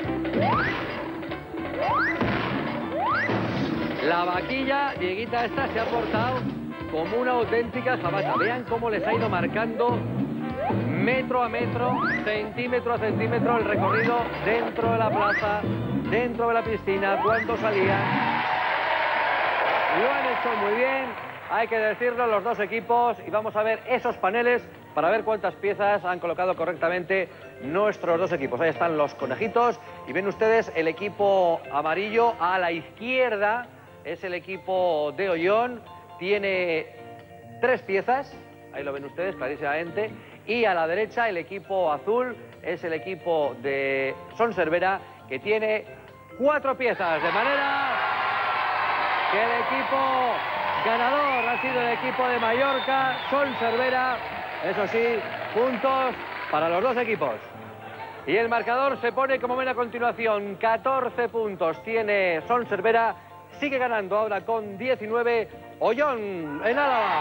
La vaquilla, Dieguita esta, se ha portado como una auténtica jabata. Vean cómo les ha ido marcando metro a metro, centímetro a centímetro el recorrido dentro de la plaza, dentro de la piscina, cuando salían. Lo han hecho muy bien. Hay que decirlo, los 2 equipos, y vamos a ver esos paneles para ver cuántas piezas han colocado correctamente nuestros 2 equipos. Ahí están los conejitos y ven ustedes el equipo amarillo a la izquierda, es el equipo de Ollón, tiene 3 piezas, ahí lo ven ustedes clarísimamente, y a la derecha el equipo azul es el equipo de Son Servera, que tiene 4 piezas, de manera que el equipo ganador ha sido el equipo de Mallorca, Son Servera. Eso sí, puntos para los 2 equipos. Y el marcador se pone como ven a continuación. 14 puntos tiene Son Servera. Sigue ganando ahora con 19 Ollón en Álava.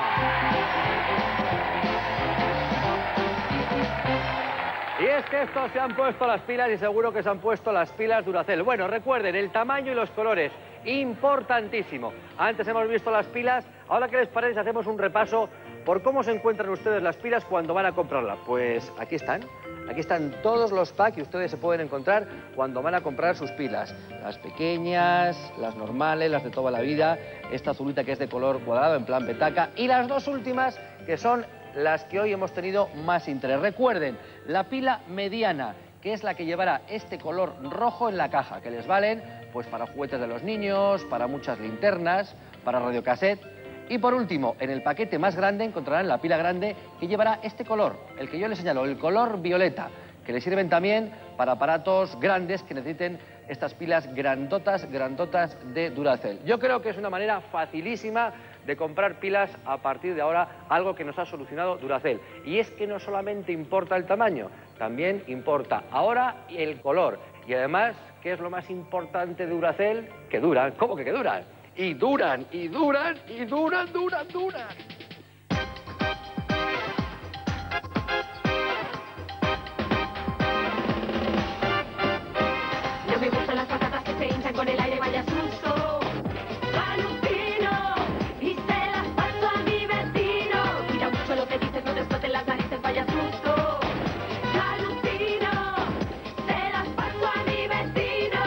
Y es que estos se han puesto las pilas y seguro que se han puesto las pilas Duracell. Bueno, recuerden el tamaño y los colores importantísimo. Antes hemos visto las pilas, ahora ¿qué les parece si hacemos un repaso por cómo se encuentran ustedes las pilas cuando van a comprarlas? Pues aquí están todos los packs que ustedes se pueden encontrar cuando van a comprar sus pilas. Las pequeñas, las normales, las de toda la vida, esta azulita que es de color cuadrado en plan petaca y las dos últimas que son las que hoy hemos tenido más interés. Recuerden, la pila mediana, que es la que llevará este color rojo en la caja, que les valen pues para juguetes de los niños, para muchas linternas, para radiocassette. Y por último, en el paquete más grande encontrarán la pila grande que llevará este color, el que yo les señalo, el color violeta, que les sirven también para aparatos grandes que necesiten estas pilas grandotas de Duracell. Yo creo que es una manera facilísima de comprar pilas a partir de ahora, algo que nos ha solucionado Duracell. Y es que no solamente importa el tamaño, también importa ahora el color. Y además, ¿qué es lo más importante de Duracell? Que duran. ¿Cómo que duran? Y duran, y duran, y duran. No me gustan las patatas que se hinchan con el aire, vaya susto. Alucino y se las paso a mi vecino. Mira mucho lo que dices, no te exploten las narices, vaya susto. Alucino, se las paso a mi vecino.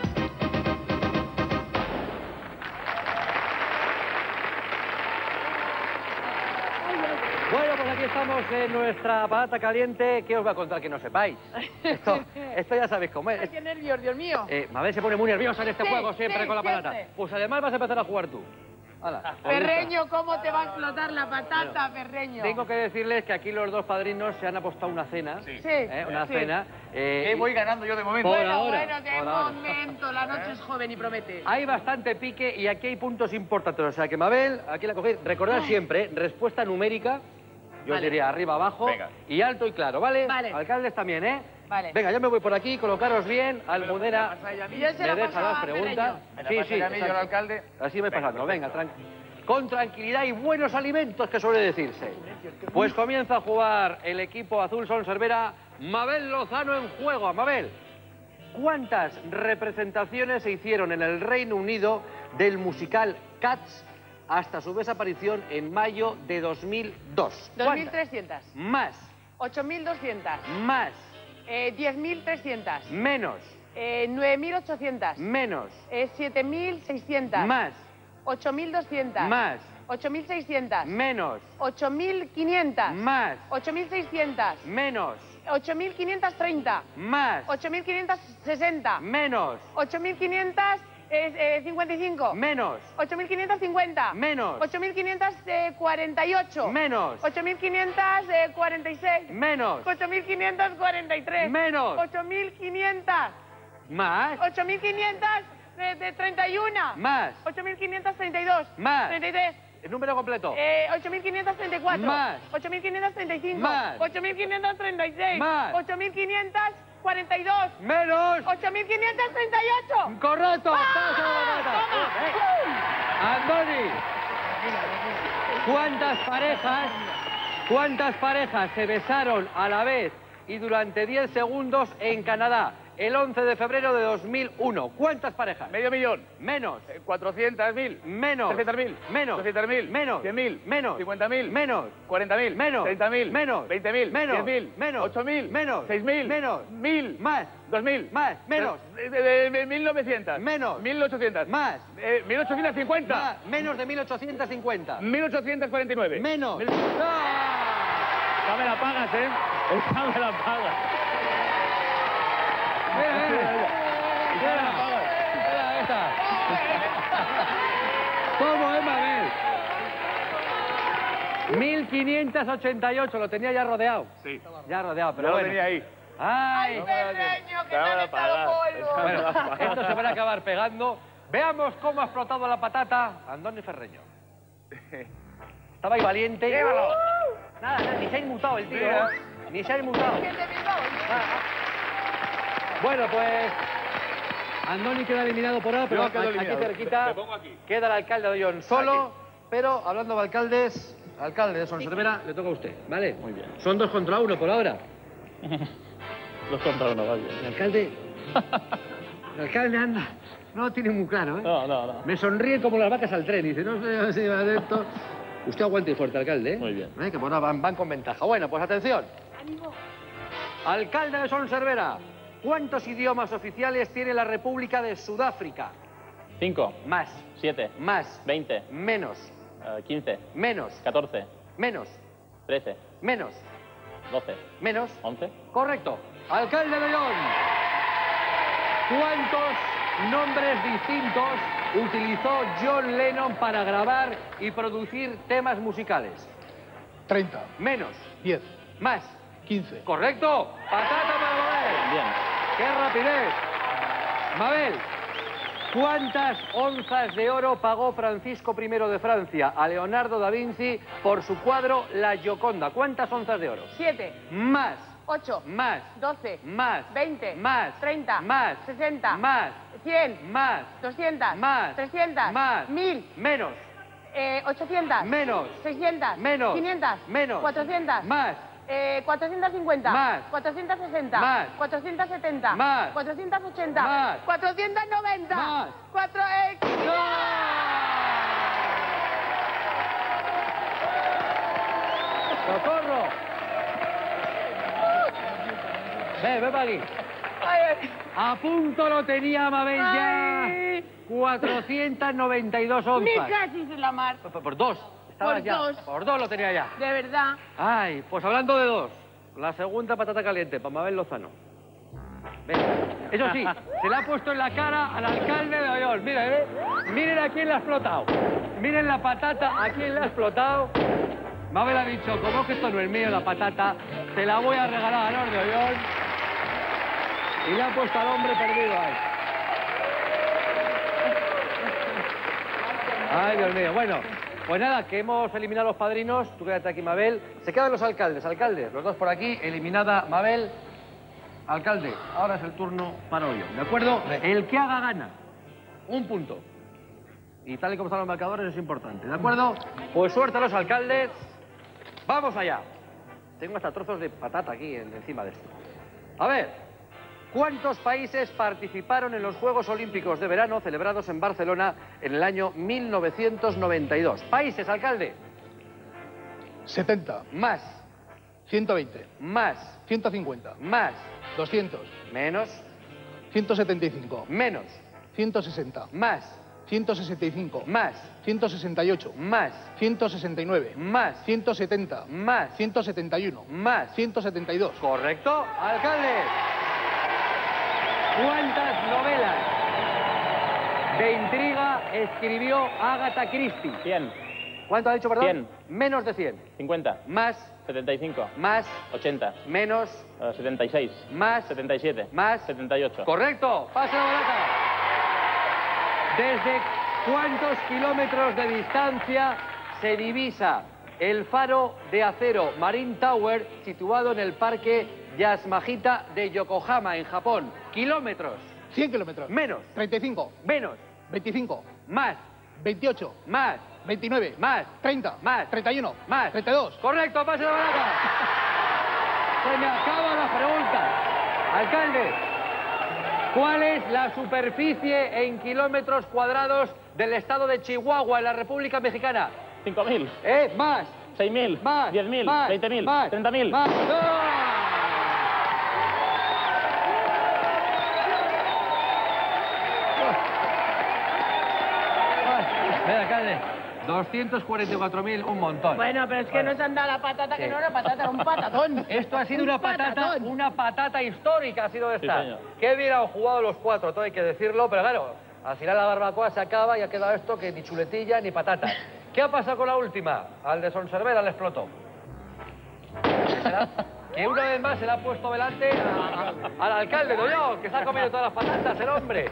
Bueno, pues aquí estamos en nuestra patata caliente. ¿Qué os voy a contar que no sepáis? Esto ya sabéis cómo es. ¡Qué nervios, Dios mío! Mabel se pone muy nerviosa en este Sí, juego siempre sí, con la patata. siempre. Pues además vas a empezar a jugar tú. Hala, Ferreño, ¿cómo te va a explotar la patata, Ferreño? tengo que decirles que aquí los dos padrinos se han apostado una cena. Sí. Una Sí. cena. Que voy ganando yo de momento. Por Bueno, ahora, bueno, de por ahora. momento, la noche es joven y promete. Hay bastante pique y aquí hay puntos importantes. O sea que Mabel, aquí la cogéis. Recordad siempre, respuesta numérica. Yo os Vale. diría arriba, abajo. Venga. Y alto y claro, ¿vale? Vale. Alcaldes también, ¿eh? Vale. Venga, yo me voy por aquí, colocaros bien. Almudena Y yo se me la deja paso las a preguntas. Me la pasa a mí, yo al exacto. alcalde. Así me pasando, venga, perfecto. con tranquilidad y buenos alimentos, que suele decirse. Pues comienza a jugar el equipo azul Son Cervera. Mabel Lozano en juego. Mabel, ¿cuántas representaciones se hicieron en el Reino Unido del musical Cats hasta su desaparición en mayo de 2002? ¿Cuántas? 2.300. Más, 8.200. más, 10.300. menos, 9.800. menos, 7.600. más, 8.200. más, 8.600. menos, 8.500. más, 8.600. menos, 8.530. más, 8.560. menos, 8.555. menos, 8.550. menos, 8.548. menos, 8.546. menos, 8.543. menos, 8.500. más, 8.531. más, 8.532. Más. 33. el número completo, 8.534. Más. 8.535. Más. 8.536. Más. 8.542. menos, 8.538. correcto, ¡Ah! paso de la patata. Andoni, ¿cuántas parejas se besaron a la vez y durante 10 segundos en Canadá el 11 de febrero de 2001? ¿Cuántas parejas? Medio millón. Menos, 400.000. menos, 300.000. menos, 200.000. menos, 100.000. menos, 50.000. menos, 40.000. Menos. 30.000. Menos. 20.000. Menos. 10.000. Menos. 8.000. Menos. 6.000. Menos. 1.000. más, 2.000. más, menos, De 1.900. Menos. 1.800. más, 1.850. más, menos de 1850. 1.849. Menos. Mil- Ya me la pagas, ¿eh? Ya me la pagas. Ya me la pagas. Mira esta. ¿Cómo es, Mabel? 1588, lo tenía ya rodeado. Sí. Ya rodeado, pero Yo lo bueno. tenía ahí. ¡Ay! Ferreño, que Ya me me han la echado pagas. polvo. Bueno, esto se van a acabar pegando. Veamos cómo ha explotado la patata Andoni Ferreño. Estaba ahí valiente. ¡Llévalo! Nada, ni se ha inmutado el tío. Mira. Ni se ha inmutado. Que te digo, Bueno, pues Andoni queda eliminado por ahora, pero Yo quedo aquí eliminado. cerquita Te pongo aquí. queda el alcalde de Ollón solo. Pero hablando de alcaldes, alcalde de Son Cervera, le toca a usted, ¿vale? Muy bien. Son 2 contra 1 por ahora. 2 contra 1, vaya. El alcalde El alcalde anda, no lo tiene muy claro, ¿eh? No. Me sonríe como las vacas al tren. Dice, no sé si va de esto. Usted aguante fuerte, alcalde, ¿eh? Muy bien. Que por ahora van con ventaja. Bueno, pues atención. ¡Ánimo! Alcalde de Son Servera, ¿cuántos idiomas oficiales tiene la República de Sudáfrica? 5, Más. 7, Más. 20, Menos. 15, Menos. 14, Menos. 13, Menos. 12, Menos. 11. Correcto. Alcalde de León, ¿cuántos nombres distintos utilizó John Lennon para grabar y producir temas musicales? 30, Menos. 10, Más. 15. Correcto. Patata para Mabel. Bien. ¡Qué rapidez! Mabel, ¿cuántas onzas de oro pagó Francisco I de Francia a Leonardo da Vinci por su cuadro La Gioconda? ¿Cuántas onzas de oro? 7, Más. 8, Más. 12, Más. 20, Más. 30, Más. 60, Más. 100, Más. 200, Más. 300, Más. 1000, Menos. 800, Menos. 600, Menos. 500, Menos. 400, Más. 450, Más. 460, Más. 470, Más. 480, Más. 490, Más. 4, ¡Socorro! Ven para aquí. A punto lo tenía Mabel ya. Ay. 492 Ni onzas. casi se la mar. Por dos. Estabas Por ya. dos. Por dos lo tenía ya. De verdad. Ay, pues hablando de dos. La segunda patata caliente para Mabel Lozano. Ven. Eso sí, se le ha puesto en la cara al alcalde de Ollón. Miren, ¿eh? Miren a quién le ha explotado. Miren la patata a quién le ha explotado. Mabel ha dicho, como que esto no es mío, la patata, te la voy a regalar a los de Ollón. Y le ha puesto al hombre perdido ahí. Ay, Dios mío. Bueno, pues nada, que hemos eliminado a los padrinos. Tú quédate aquí, Mabel. Se quedan los alcaldes. Alcaldes, los dos por aquí. Eliminada Mabel. Alcalde, ahora es el turno para Ollón, ¿de acuerdo? El que haga gana. Un punto. Y tal y como están los marcadores es importante, ¿de acuerdo? Pues suerte a los alcaldes. ¡Vamos allá! Tengo hasta trozos de patata aquí encima de esto. A ver, ¿cuántos países participaron en los Juegos Olímpicos de Verano celebrados en Barcelona en el año 1992? Países, alcalde. 70, Más. 120, Más. 150, Más. 200, Menos. 175, Menos. 160, Más. 165, Más. 168, Más. 169, Más. 170, Más. 171, Más. 172. Correcto. Alcalde. ¿Cuántas novelas de intriga escribió Agatha Christie? 100, ¿Cuánto ha dicho, perdón? 100. Menos de 100. 50, Más. 75, Más. 80, Menos. 76, Más. 77, Más. 78. Correcto. Pase la baraja. ¿Desde cuántos kilómetros de distancia se divisa el faro de acero Marine Tower situado en el parque Yasmajita de Yokohama, en Japón? Kilómetros. 100 kilómetros. Menos. 35, Menos. 25, Más. 28, Más. 29, Más. 30, Más. 31, Más. 32. Correcto, pase la baraja. Se me acaban las preguntas. Alcalde, ¿cuál es la superficie en kilómetros cuadrados del estado de Chihuahua en la República Mexicana? 5.000, Más. 6.000, Más. 10.000, Más. 20.000, Más. 30.000. Más. ¡No! Venga, alcalde. 244.000, un montón. Bueno, pero es que nos han dado la patata, que no era patata, era un patatón. Esto ha sido Un una patatón. patata histórica ha sido esta. Sí, señor. Qué bien han jugado los cuatro, todo hay que decirlo, pero claro, al final la barbacoa se acaba y ha quedado esto que ni chuletilla ni patata. ¿Qué ha pasado con la última? Al de Son Servera le explotó. ¿Qué será? Que una vez más se le ha puesto delante al alcalde de Ollón, que se ha comido todas las patatas, el hombre.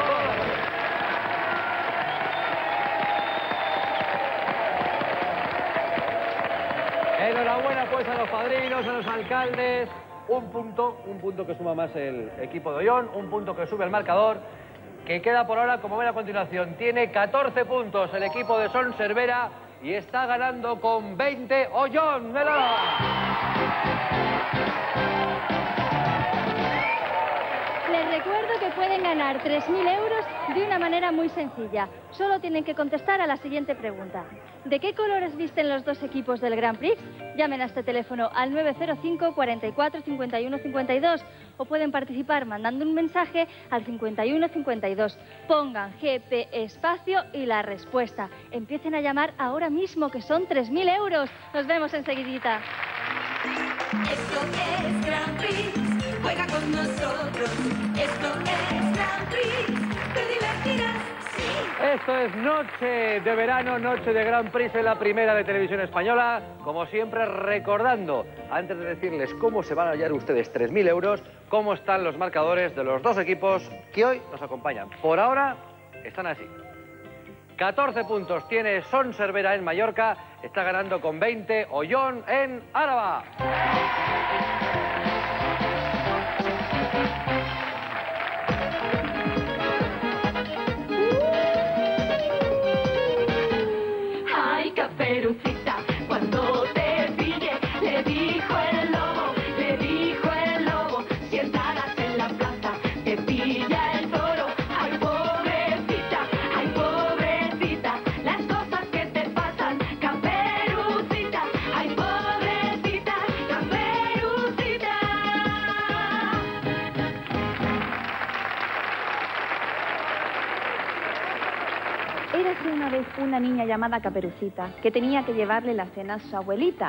Enhorabuena pues a los padrinos, a los alcaldes. Un punto que suma más el equipo de Ollón, un punto que sube el marcador, que queda por ahora, como ven a continuación, tiene 14 puntos el equipo de Son Servera y está ganando con 20 Ollón. ¡Mela! Les recuerdo que pueden ganar 3.000 euros de una manera muy sencilla. Solo tienen que contestar a la siguiente pregunta. ¿De qué colores visten los dos equipos del Grand Prix? Llamen a este teléfono al 905 44 51 52 o pueden participar mandando un mensaje al 51 52. Pongan GP espacio y la respuesta. Empiecen a llamar ahora mismo, que son 3.000 euros. Nos vemos enseguidita. Esto es Grand Prix, juega con nosotros. Esto es Grand Prix, te divertirás, sí. Esto es Noche de Verano, Noche de Grand Prix en la primera de Televisión Española. Como siempre, recordando, antes de decirles cómo se van a hallar ustedes 3.000 euros, cómo están los marcadores de los dos equipos que hoy nos acompañan. Por ahora, están así. 14 puntos tiene Son Cervera en Mallorca, está ganando con 20 Ollón en Áraba. Ay, Caperucita, cuando te pille, le dijo el lobo, si entraras en la plaza, te pilla el toro. Ay, pobrecita, las cosas que te pasan, Caperucita. Ay, pobrecita, Caperucita. Érase una vez una niña llamada Caperucita que tenía que llevarle la cena a su abuelita.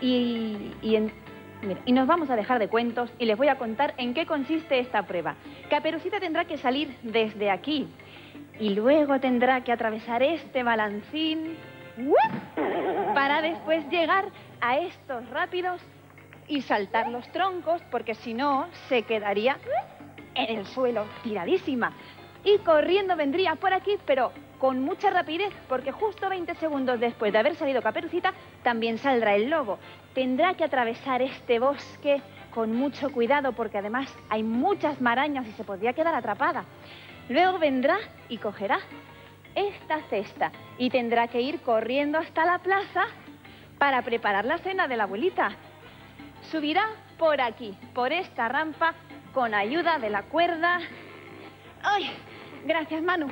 Mira, y nos vamos a dejar de cuentos y les voy a contar en qué consiste esta prueba. Caperucita tendrá que salir desde aquí y luego tendrá que atravesar este balancín para después llegar a estos rápidos y saltar los troncos, porque si no se quedaría en el suelo tiradísima. Y corriendo vendría por aquí, pero con mucha rapidez, porque justo 20 segundos después de haber salido Caperucita, también saldrá el lobo. Tendrá que atravesar este bosque con mucho cuidado, porque además hay muchas marañas y se podría quedar atrapada. Luego vendrá y cogerá esta cesta y tendrá que ir corriendo hasta la plaza para preparar la cena de la abuelita. Subirá por aquí, por esta rampa, con ayuda de la cuerda. ¡Ay! Gracias, Manu.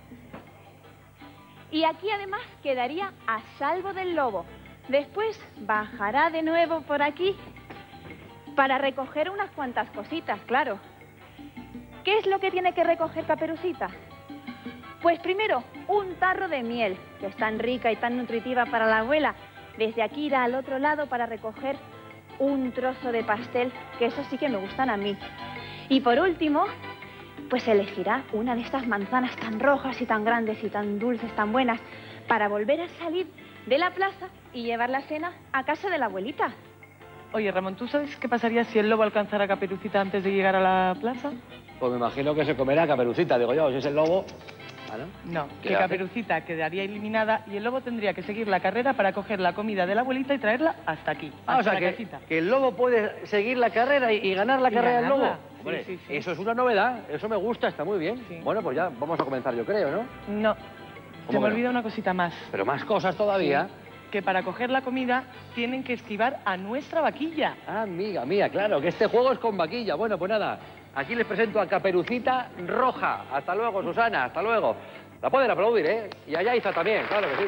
Y aquí además quedaría a salvo del lobo. Después bajará de nuevo por aquí para recoger unas cuantas cositas, claro. ¿Qué es lo que tiene que recoger Caperucita? Pues primero, un tarro de miel, que es tan rica y tan nutritiva para la abuela. Desde aquí irá al otro lado para recoger un trozo de pastel, que eso sí que me gustan a mí. Y por último, pues elegirá una de estas manzanas tan rojas y tan grandes y tan dulces, tan buenas, para volver a salir de la plaza y llevar la cena a casa de la abuelita. Oye, Ramón, ¿tú sabes qué pasaría si el lobo alcanzara a Caperucita antes de llegar a la plaza? Pues me imagino que se comerá Caperucita, digo yo, si es el lobo. ¿Ah, no? No, ¿Qué que hace? Caperucita quedaría eliminada y el lobo tendría que seguir la carrera para coger la comida de la abuelita y traerla hasta aquí, Ah, o hasta sea, la casita. que el lobo puede seguir la carrera y ganar la Y carrera del ganarla. lobo. Sí, Hombre, sí, sí. eso es una novedad, eso me gusta, está muy bien. Sí. Bueno, pues ya vamos a comenzar, yo creo, ¿no? No, se ¿Cómo me que no? olvida una cosita más. Pero más cosas todavía. Que para coger la comida tienen que esquivar a nuestra vaquilla. Ah, amiga mía, claro, que este juego es con vaquilla. Bueno, pues nada, aquí les presento a Caperucita Roja. Hasta luego, Susana, hasta luego. La pueden aplaudir, ¿eh? Y a Yaiza también, claro que sí.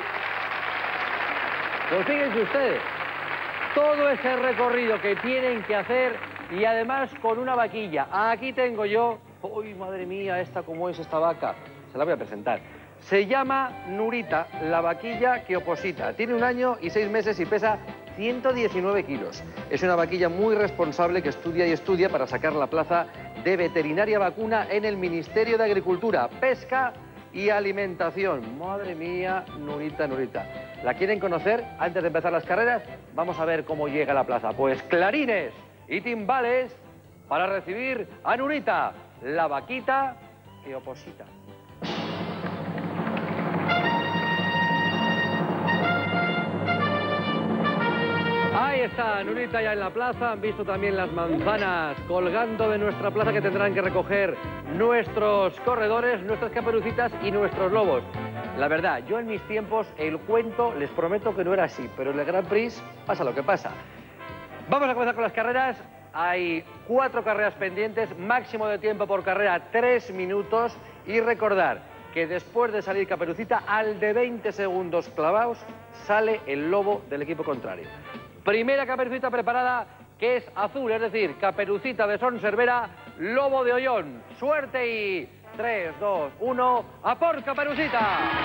Pues fíjense ustedes, todo ese recorrido que tienen que hacer y además con una vaquilla. Aquí tengo yo... ¡Uy, madre mía, cómo es esta vaca! Se la voy a presentar. Se llama Nurita, la vaquilla que oposita. Tiene 1 año y 6 meses y pesa 119 kilos. Es una vaquilla muy responsable que estudia y estudia para sacar la plaza de veterinaria vacuna en el Ministerio de Agricultura, Pesca y Alimentación. Madre mía, Nurita, Nurita. ¿La quieren conocer antes de empezar las carreras? Vamos a ver cómo llega a la plaza. Pues clarines y timbales para recibir a Nurita, la vaquita que oposita. Ahí está, Nurita ya en la plaza. Han visto también las manzanas colgando de nuestra plaza que tendrán que recoger nuestros corredores, nuestras caperucitas y nuestros lobos. La verdad, yo en mis tiempos el cuento les prometo que no era así, pero en el Grand Prix pasa lo que pasa. Vamos a comenzar con las carreras. hay 4 carreras pendientes, máximo de tiempo por carrera 3 minutos. Y recordar que después de salir Caperucita, al de 20 segundos clavados, sale el lobo del equipo contrario. Primera Caperucita preparada, que es azul, es decir, Caperucita de Son Servera, lobo de Ollón. Suerte y 3, 2, 1, ¡a por Caperucita!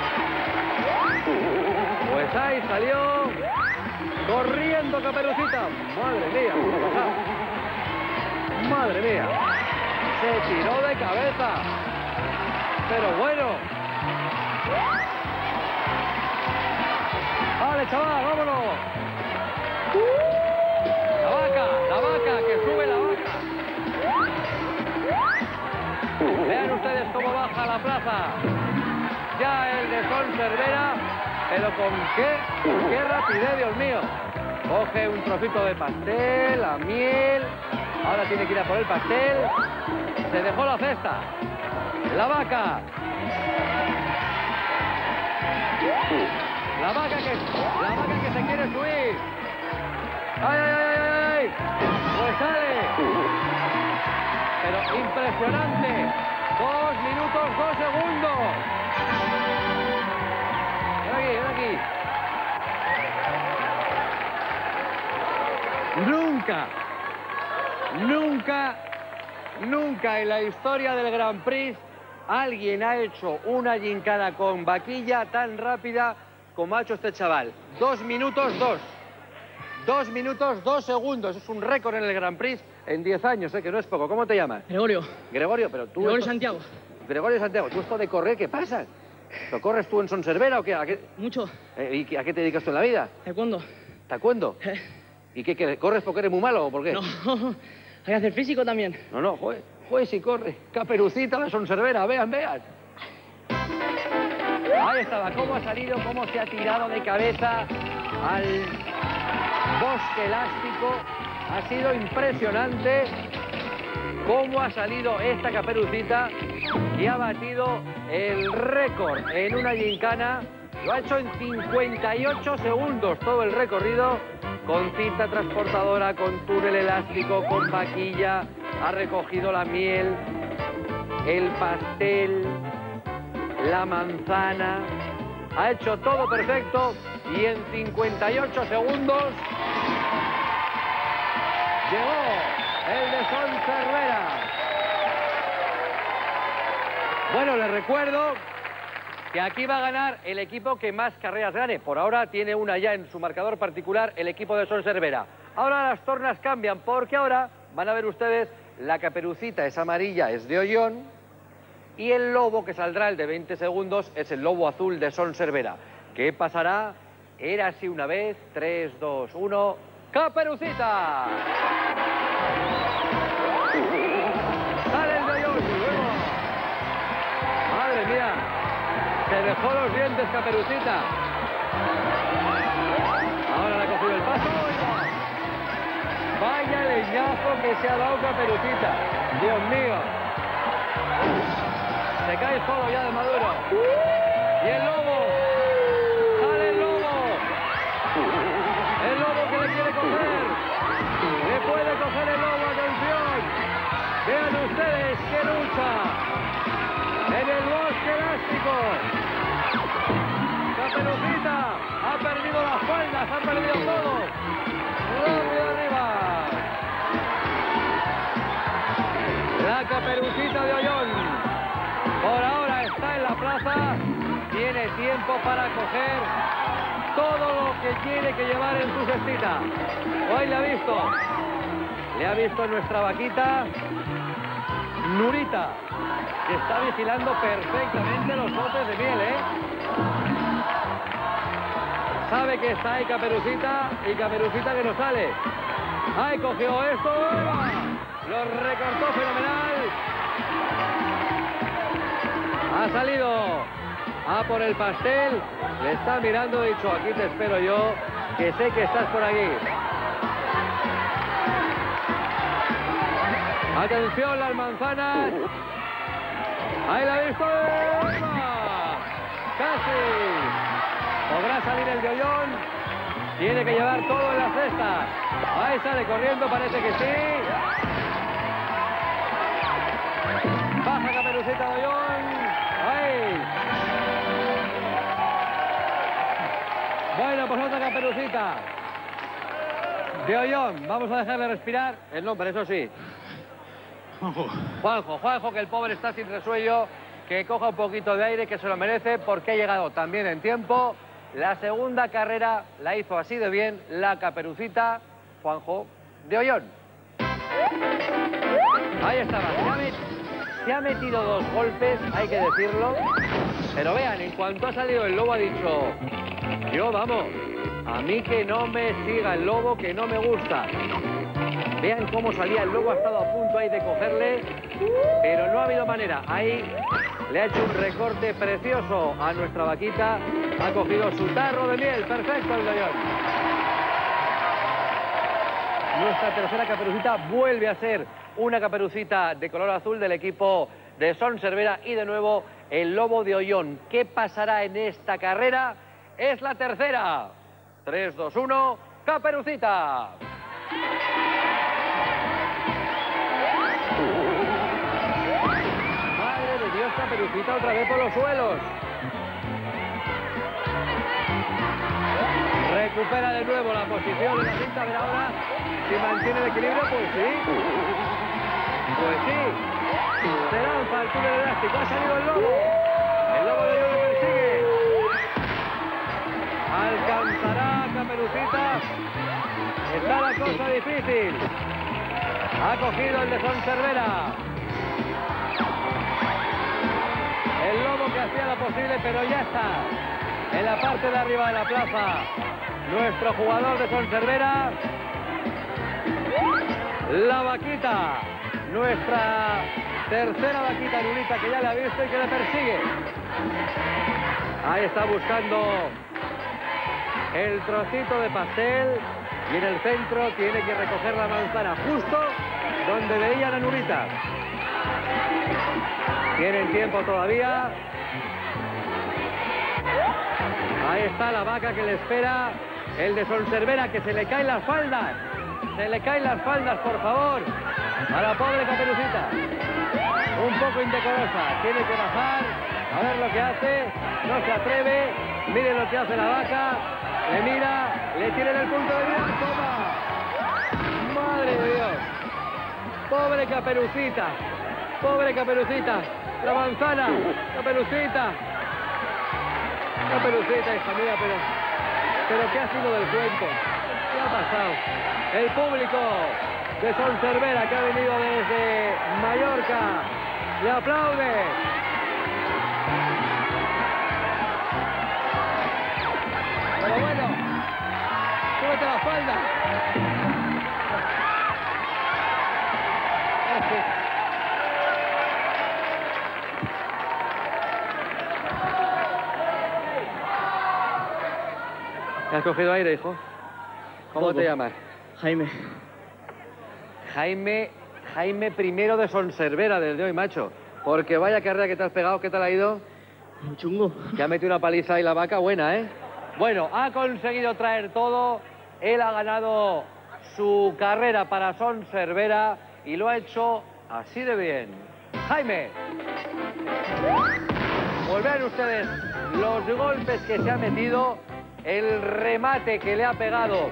Pues ahí salió, corriendo Caperucita. Madre mía, ¿qué ha pasado? Madre mía, se tiró de cabeza. Pero bueno. Vale, chaval, vámonos. La vaca, que sube la vaca. Vean ustedes cómo baja la plaza. Ya el de Son Servera, pero con qué rapidez, Dios mío. Coge un trocito de pastel, la miel. Ahora tiene que ir a por el pastel. Se dejó la cesta. La vaca. La vaca que se quiere subir. ¡Ay, ay, ay, ay! Pues sale. Pero impresionante. 2 minutos, 2 segundos. Ven aquí, Nunca en la historia del Grand Prix alguien ha hecho una gincana con vaquilla tan rápida como ha hecho este chaval. 2 minutos 2. 2 minutos 2 segundos. Es un récord en el Grand Prix en 10 años, que no es poco. ¿Cómo te llamas? Gregorio. Gregorio, pero tú... Gregorio Santiago. Gregorio Santiago. ¿Tú esto de correr qué pasa? ¿Lo corres tú en Son Servera o qué? Mucho. ¿Y a qué te dedicas tú en la vida? Taekwondo. ¿Taekwondo? ¿Y qué? ¿Corres porque eres muy malo o por qué? No, hay que hacer físico también. No, joder si corre. Caperucita de Son Servera, vean. Ahí estaba, cómo ha salido, cómo se ha tirado de cabeza al bosque elástico. Ha sido impresionante cómo ha salido esta Caperucita y ha batido el récord en una gincana. Lo ha hecho en 58 segundos todo el recorrido, con cinta transportadora, con túnel elástico, con vaquilla. Ha recogido la miel, el pastel, la manzana. Ha hecho todo perfecto y en 58 segundos llegó el de Son Servera. Bueno, les recuerdo que aquí va a ganar el equipo que más carreras gane. Por ahora tiene una ya en su marcador particular el equipo de Son Servera. Ahora las tornas cambian porque ahora van a ver ustedes la Caperucita es amarilla, es de Ollón, y el lobo que saldrá, el de 20 segundos, es el lobo azul de Son Servera. ¿Qué pasará? Era así una vez. 3, 2, 1... ¡Caperucita! ¡Sale el de Ollón! ¡Madre mía! Se dejó los dientes Caperucita. Ahora le ha cogido el paso. Vaya leñazo que se ha dado Caperucita. Dios mío. Se cae solo ya de Maduro. Y el lobo. Sale el lobo. El lobo que le quiere coger. Le puede coger el lobo. Atención. Vean ustedes qué lucha. En el bosque elástico. Caperucita ha perdido las faldas, ha perdido todo. Rápido arriba. La Caperucita de Ollón. Por ahora está en la plaza. Tiene tiempo para coger todo lo que tiene que llevar en su cestita. Hoy le ha visto. Le ha visto nuestra vaquita Nurita, que está vigilando perfectamente los botes de miel, Sabe que está ahí Caperucita y Caperucita que no sale. ¡Ay, cogió esto! Lo recortó fenomenal. Ha salido a por el pastel. Le está mirando, dicho, aquí te espero yo, que sé que estás por aquí. Atención, las manzanas. Ahí la ha visto. ¡Casi! ¿Podrá salir el de Ollón? Tiene que llevar todo en la cesta. Ahí sale corriendo, parece que sí. Baja Caperucita de Ollón. Ahí. Bueno, pues otra Caperucita de Ollón. Vamos a dejarle respirar el nombre, eso sí. Juanjo, que el pobre está sin resuello, que coja un poquito de aire, que se lo merece, porque ha llegado también en tiempo. La segunda carrera la hizo así de bien la Caperucita, Juanjo, de Ollón. Ahí estaba. Se ha metido 2 golpes, hay que decirlo. Pero vean, en cuanto ha salido el lobo ha dicho... Yo, vamos, a mí que no me siga el lobo, que no me gusta. Vean cómo salía el lobo, ha estado a punto ahí de cogerle, pero no ha habido manera. Ahí le ha hecho un recorte precioso a nuestra vaquita. Ha cogido su tarro de miel. Perfecto el de Ollón. Nuestra tercera Caperucita vuelve a ser una Caperucita de color azul del equipo de Son Servera y de nuevo el lobo de Ollón. ¿Qué pasará en esta carrera? Es la tercera. 3, 2, 1, Caperucita. Madre de Dios, Caperucita otra vez por los suelos. Recupera de nuevo la posición de la cinta. A ver ahora si mantiene el equilibrio. Pues sí. Pues sí. Se lanza al túnel elástico. Ha salido el lobo. El lobo de Ollón le persigue. ¿Alcanzará Caperucita? Está la cosa difícil. Ha cogido el de Son Servera. El lobo que hacía lo posible, pero ya está en la parte de arriba de la plaza. Nuestro jugador de Son Servera. La vaquita. Nuestra tercera vaquita Nulita, que ya le ha visto y que le persigue. Ahí está buscando el trocito de pastel. Y en el centro tiene que recoger la manzana justo donde veía la Nulita. Tienen tiempo todavía. Ahí está la vaca que le espera. El de Son Servera, que se le caen las faldas. Se le caen las faldas, por favor. A la pobre Caperucita. Un poco indecorosa. Tiene que bajar. A ver lo que hace. No se atreve. Miren lo que hace la vaca. Le mira. Le tiene en el punto de vista. ¡Toma! ¡Madre de Dios! Pobre Caperucita. Pobre Caperucita. La manzana. Caperucita. Caperucita, hija mía, pero ¿qué ha sido del cuento? ¿Qué ha pasado? El público de Son Servera, que ha venido desde Mallorca, le aplaude. Pero bueno, súbete la falda. ¿Has cogido aire, hijo? ¿Cómo te llamas? Jaime. Jaime primero de Son Servera desde hoy, macho. Porque vaya carrera que te has pegado, ¿qué tal ha ido? Un chungo. Que ha metido una paliza ahí la vaca buena, ¿eh? Bueno, ha conseguido traer todo. Él ha ganado su carrera para Son Servera y lo ha hecho así de bien. Jaime. Pues vean ustedes los golpes que se ha metido. El remate que le ha pegado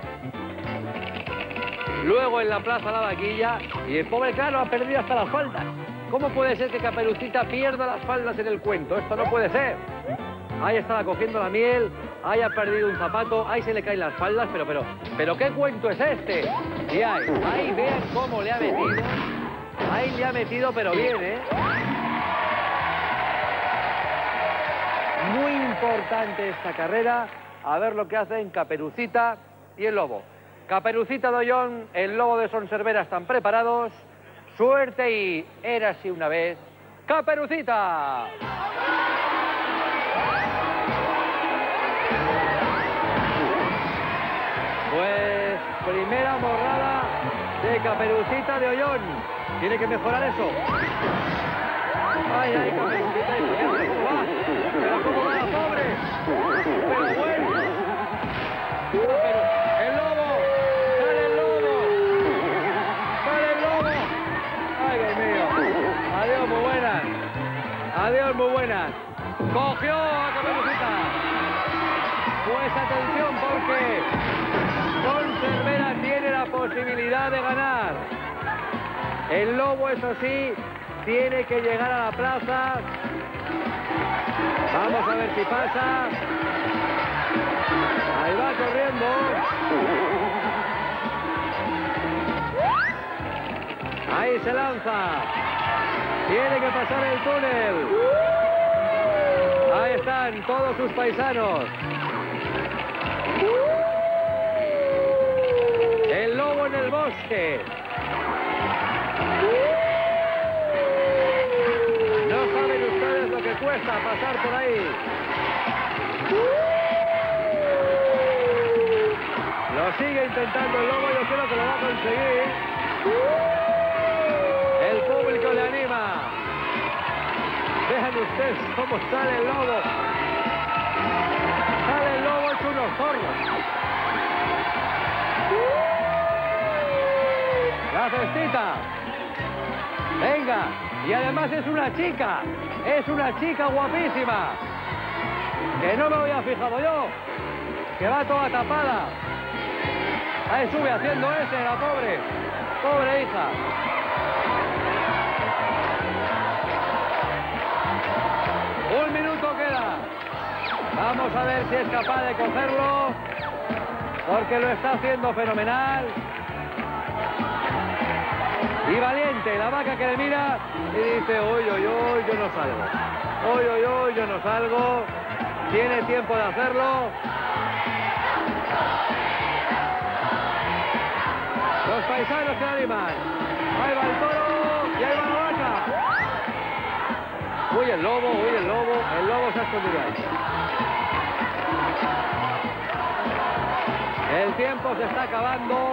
luego en la plaza la vaquilla. Y el pobre, claro, ha perdido hasta las faldas. ¿Cómo puede ser que Caperucita pierda las faldas en el cuento? Esto no puede ser. Ahí estaba cogiendo la miel. Ahí ha perdido un zapato. Ahí se le caen las faldas. Pero ¿qué cuento es este? Y ahí vean cómo le ha metido. Ahí le ha metido, pero bien, ¿eh? Muy importante esta carrera. A ver lo que hacen Caperucita y el lobo. Caperucita de Ollón, el lobo de Son Servera están preparados. Suerte y érase una vez Caperucita. Pues primera morrada de Caperucita de Ollón. Tiene que mejorar eso. Ay, Caperucita, ¿cómo va? Pero cómo va la pobre. Pero bueno. Adiós, muy buenas. Cogió a Caperucita. Pues atención porque Son Cervera tiene la posibilidad de ganar. El Lobo, eso sí, tiene que llegar a la plaza. Vamos a ver si pasa. Ahí va corriendo. Ahí se lanza. Tiene que pasar el túnel. Ahí están todos sus paisanos. El Lobo en el bosque. No saben ustedes lo que cuesta pasar por ahí. Lo sigue intentando el Lobo, yo creo que lo va a conseguir. El público le anima. Vean ustedes cómo sale el Lobo. Sale el Lobo hecho unos zorros. La cestita. Venga. Y además es una chica guapísima. Que no me había fijado yo. Que va toda tapada. Ahí sube haciendo ese, la pobre hija. Un minuto queda. Vamos a ver si es capaz de cogerlo, porque lo está haciendo fenomenal. Y valiente, la vaca que le mira y dice, uy, uy, uy, yo no salgo. Uy, uy, uy, yo no salgo. Tiene tiempo de hacerlo. Los paisanos se animan. Ahí va el toro y ahí va la vaca. Uy, el lobo, el lobo se ha escondido ahí. El tiempo se está acabando.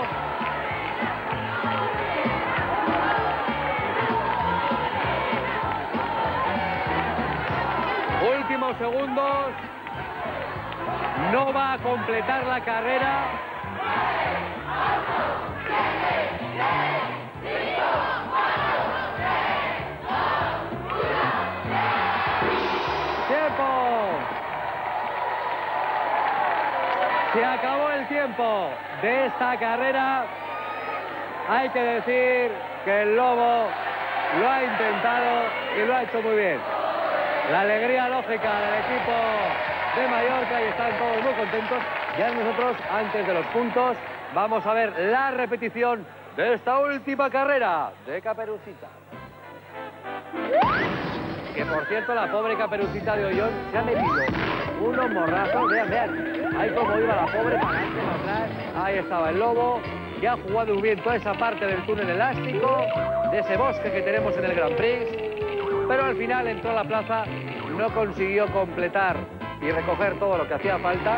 Últimos segundos. No va a completar la carrera. Se acabó el tiempo de esta carrera. Hay que decir que el Lobo lo ha intentado y lo ha hecho muy bien. La alegría lógica del equipo de Mallorca y están todos muy contentos. Ya nosotros, antes de los puntos, vamos a ver la repetición de esta última carrera de Caperucita. Que por cierto, la pobre Caperucita de Ollón se ha metido unos morrazos. Vean, vean. Ahí como iba la pobre, para adelante, para atrás. Ahí estaba el Lobo, que ha jugado muy bien toda esa parte del túnel elástico, de ese bosque que tenemos en el Grand Prix. Pero al final entró a la plaza, no consiguió completar y recoger todo lo que hacía falta.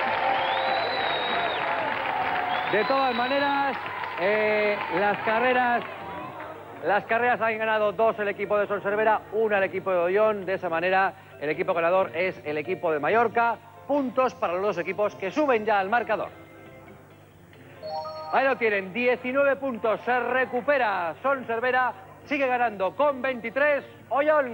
De todas maneras, las carreras han ganado 2 el equipo de Son Cervera, 1 el equipo de Ollón. De esa manera, el equipo ganador es el equipo de Mallorca. Puntos para los 2 equipos que suben ya al marcador. Ahí lo tienen, 19 puntos. Se recupera Son Cervera, sigue ganando con 23 Ollón.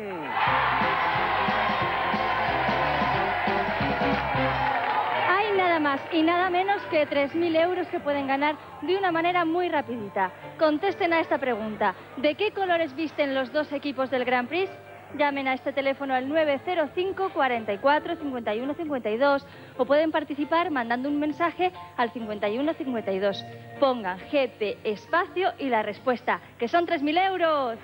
Hay nada más y nada menos que 3.000 euros que pueden ganar de una manera muy rapidita. Contesten a esta pregunta. ¿De qué colores visten los 2 equipos del Grand Prix? Llamen a este teléfono al 905 44 51 52 o pueden participar mandando un mensaje al 51 52. Pongan GP espacio y la respuesta, que son 3.000 euros.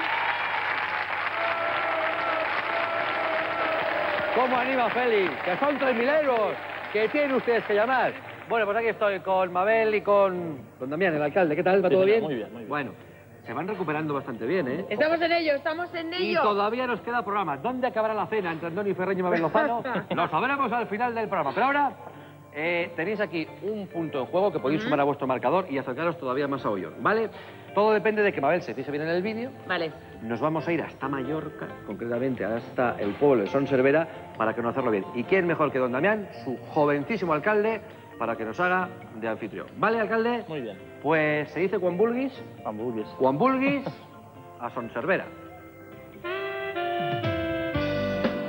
¿Cómo anima Félix? Que son 3.000 euros que tienen ustedes que llamar. Bueno, pues aquí estoy con Mabel y con Damián, el alcalde. ¿Qué tal? ¿Va todo bien? Muy bien, muy bien. Bueno, se van recuperando bastante bien, ¿eh? Estamos en ello, estamos en Y ello. todavía nos queda programa. ¿Dónde acabará la cena entre Antonio Ferreño y Mabel Lozano? Lo sabremos al final del programa. Pero ahora tenéis aquí un punto en juego que podéis sumar a vuestro marcador y acercaros todavía más a Ollón, ¿vale? Todo depende de que Mabel se fije bien en el vídeo. Vale. Nos vamos a ir hasta Mallorca, concretamente hasta el pueblo de Son Cervera, para que nos hacerlo bien. ¿Y quién mejor que don Damián, su jovencísimo alcalde, para que nos haga de anfitrión? ¿Vale, alcalde? Muy bien. Pues se dice Juan Bulguis. Hamburgues. Juan Bulguis a Son Cervera.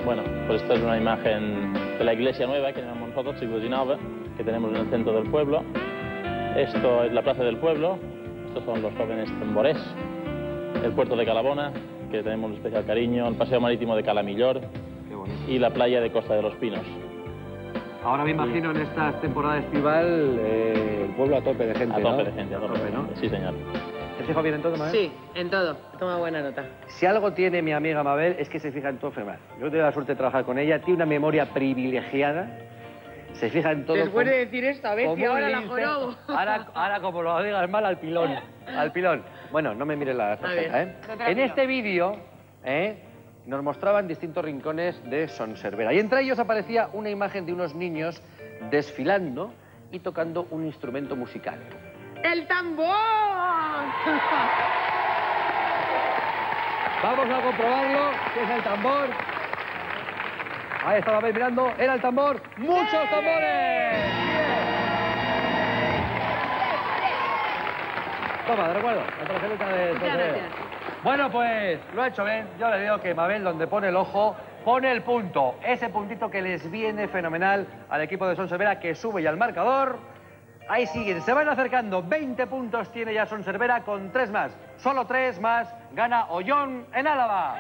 Bueno, pues esta es una imagen de la iglesia nueva que llamamos nosotros, siglo XIX, que tenemos en el centro del pueblo. Esto es la plaza del pueblo, estos son los jóvenes tambores, el puerto de Calabona, que tenemos un especial cariño, el paseo marítimo de Calamillor y la playa de Costa de los Pinos. Ahora me imagino en esta temporada estival el pueblo a tope de gente, A tope ¿no? de gente, a tope, ¿no? Sí, señor. ¿Te fijo bien en todo, Mabel? Sí, en todo. Toma buena nota. Si algo tiene mi amiga Mabel es que se fija en todo fenomenal. Yo tengo la suerte de trabajar con ella, tiene una memoria privilegiada, se fija en todo. Después de decir esto, a ver si ahora la jorobo. Ahora como lo digas mal, al pilón. Al pilón. Bueno, no me mires la tarjeta, ¿eh? En este vídeo, nos mostraban distintos rincones de Son Servera. Y entre ellos aparecía una imagen de unos niños desfilando y tocando un instrumento musical. ¡El tambor! Vamos a comprobarlo, que es el tambor. Ahí estaba mirando, era el tambor. ¡Muchos tambores! Toma, de recuerdo, la tarjetita de Son Servera. Bueno, pues lo ha hecho bien. Yo le digo que Mabel, donde pone el ojo, pone el punto. Ese puntito que les viene fenomenal al equipo de Son Servera, que sube ya al marcador. Ahí siguen, se van acercando. 20 puntos tiene ya Son Servera con 3 más. Solo 3 más gana Ollón en Álava.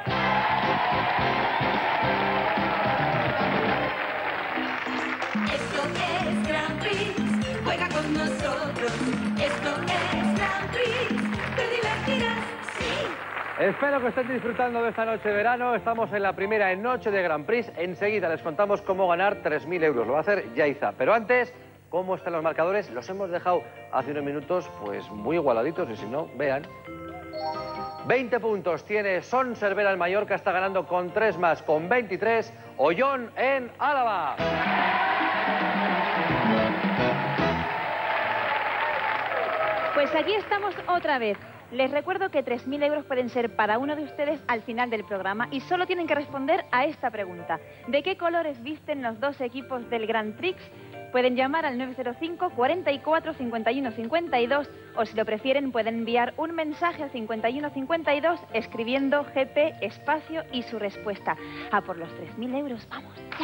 Esto es Grand Prix, juega con nosotros. Esto es Grand Prix, te divertirás, sí. Espero que estén disfrutando de esta noche de verano. Estamos en la primera noche de Grand Prix. Enseguida les contamos cómo ganar 3.000 euros. Lo va a hacer Yaiza. Pero antes, ¿cómo están los marcadores? Los hemos dejado hace unos minutos pues muy igualaditos y si no, vean. 20 puntos tiene Son Servera en Mallorca, está ganando con 3 más, con 23, Ollón en Álava. Pues aquí estamos otra vez. Les recuerdo que 3.000 euros pueden ser para uno de ustedes al final del programa y solo tienen que responder a esta pregunta. ¿De qué colores visten los dos equipos del Grand Prix? Pueden llamar al 905 44 51 52 o si lo prefieren pueden enviar un mensaje al 51 52 escribiendo GP espacio y su respuesta. A por los 3.000 euros, vamos, ya.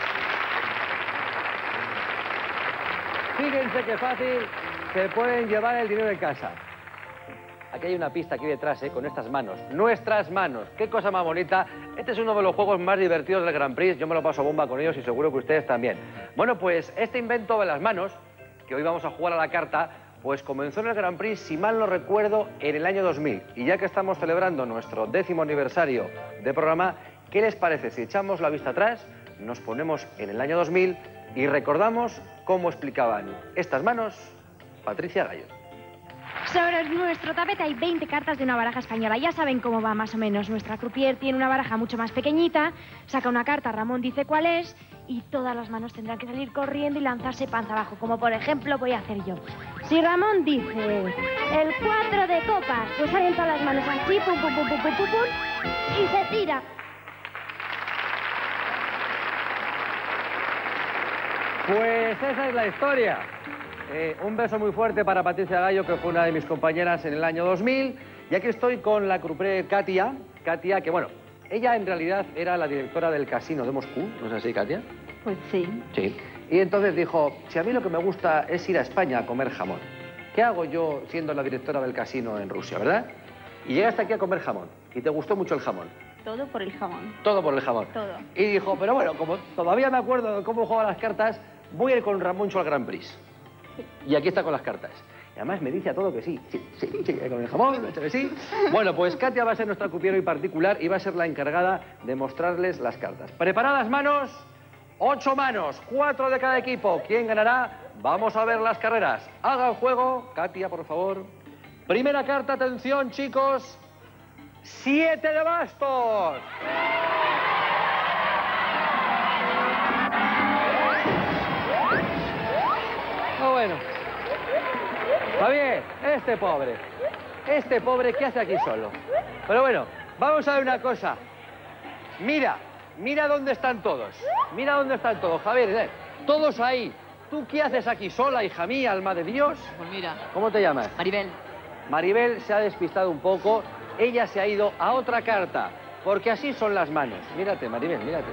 Fíjense qué fácil se pueden llevar el dinero en casa. Aquí hay una pista aquí detrás, con estas manos. Nuestras manos. Qué cosa más bonita. Este es uno de los juegos más divertidos del Grand Prix. Yo me lo paso bomba con ellos y seguro que ustedes también. Bueno, pues este invento de las manos, que hoy vamos a jugar a la carta, pues comenzó en el Grand Prix, si mal no recuerdo, en el año 2000. Y ya que estamos celebrando nuestro 10º aniversario de programa, ¿qué les parece si echamos la vista atrás, nos ponemos en el año 2000 y recordamos cómo explicaban estas manos Patricia Gallo? Sobre nuestro tapete hay 20 cartas de una baraja española. Ya saben cómo va más o menos. Nuestra croupier tiene una baraja mucho más pequeñita, saca una carta, Ramón dice cuál es y todas las manos tendrán que salir corriendo y lanzarse panza abajo, como por ejemplo voy a hacer yo. Si Ramón dice el 4 de copas, pues salen todas las manos así, pum, pum, pum, pum, pum, pum, pum, y se tira. Pues esa es la historia. Un beso muy fuerte para Patricia Gallo, que fue una de mis compañeras en el año 2000. Y aquí estoy con la croupier Katia. Katia, que bueno, ella en realidad era la directora del casino de Moscú. ¿No es así, Katia? Pues sí. Sí. Y entonces dijo, si a mí lo que me gusta es ir a España a comer jamón, ¿qué hago yo siendo la directora del casino en Rusia, verdad? Y llegaste aquí a comer jamón. Y te gustó mucho el jamón. Todo por el jamón. Todo por el jamón. Todo. Y dijo, pero bueno, como todavía me acuerdo de cómo jugaba las cartas, voy a ir con Ramoncho al Grand Prix. Y aquí está con las cartas. Y además me dice a todo que sí. Sí, con el jamón, me que sí. Bueno, pues Katia va a ser nuestra croupier hoy particular y va a ser la encargada de mostrarles las cartas. ¿Preparadas manos? 8 manos, 4 de cada equipo. ¿Quién ganará? Vamos a ver las carreras. Haga el juego. Katia, por favor. Primera carta, atención, chicos. 7 de bastos. Bueno, está bien, este pobre, ¿qué hace aquí solo? Pero bueno, vamos a ver una cosa. Mira dónde están todos. Mira dónde están todos, Javier, todos ahí. ¿Tú qué haces aquí sola, hija mía, alma de Dios? Pues mira. ¿Cómo te llamas? Maribel. Maribel se ha despistado un poco. Ella se ha ido a otra carta. porque así son las manos. Mírate, Maribel, mírate.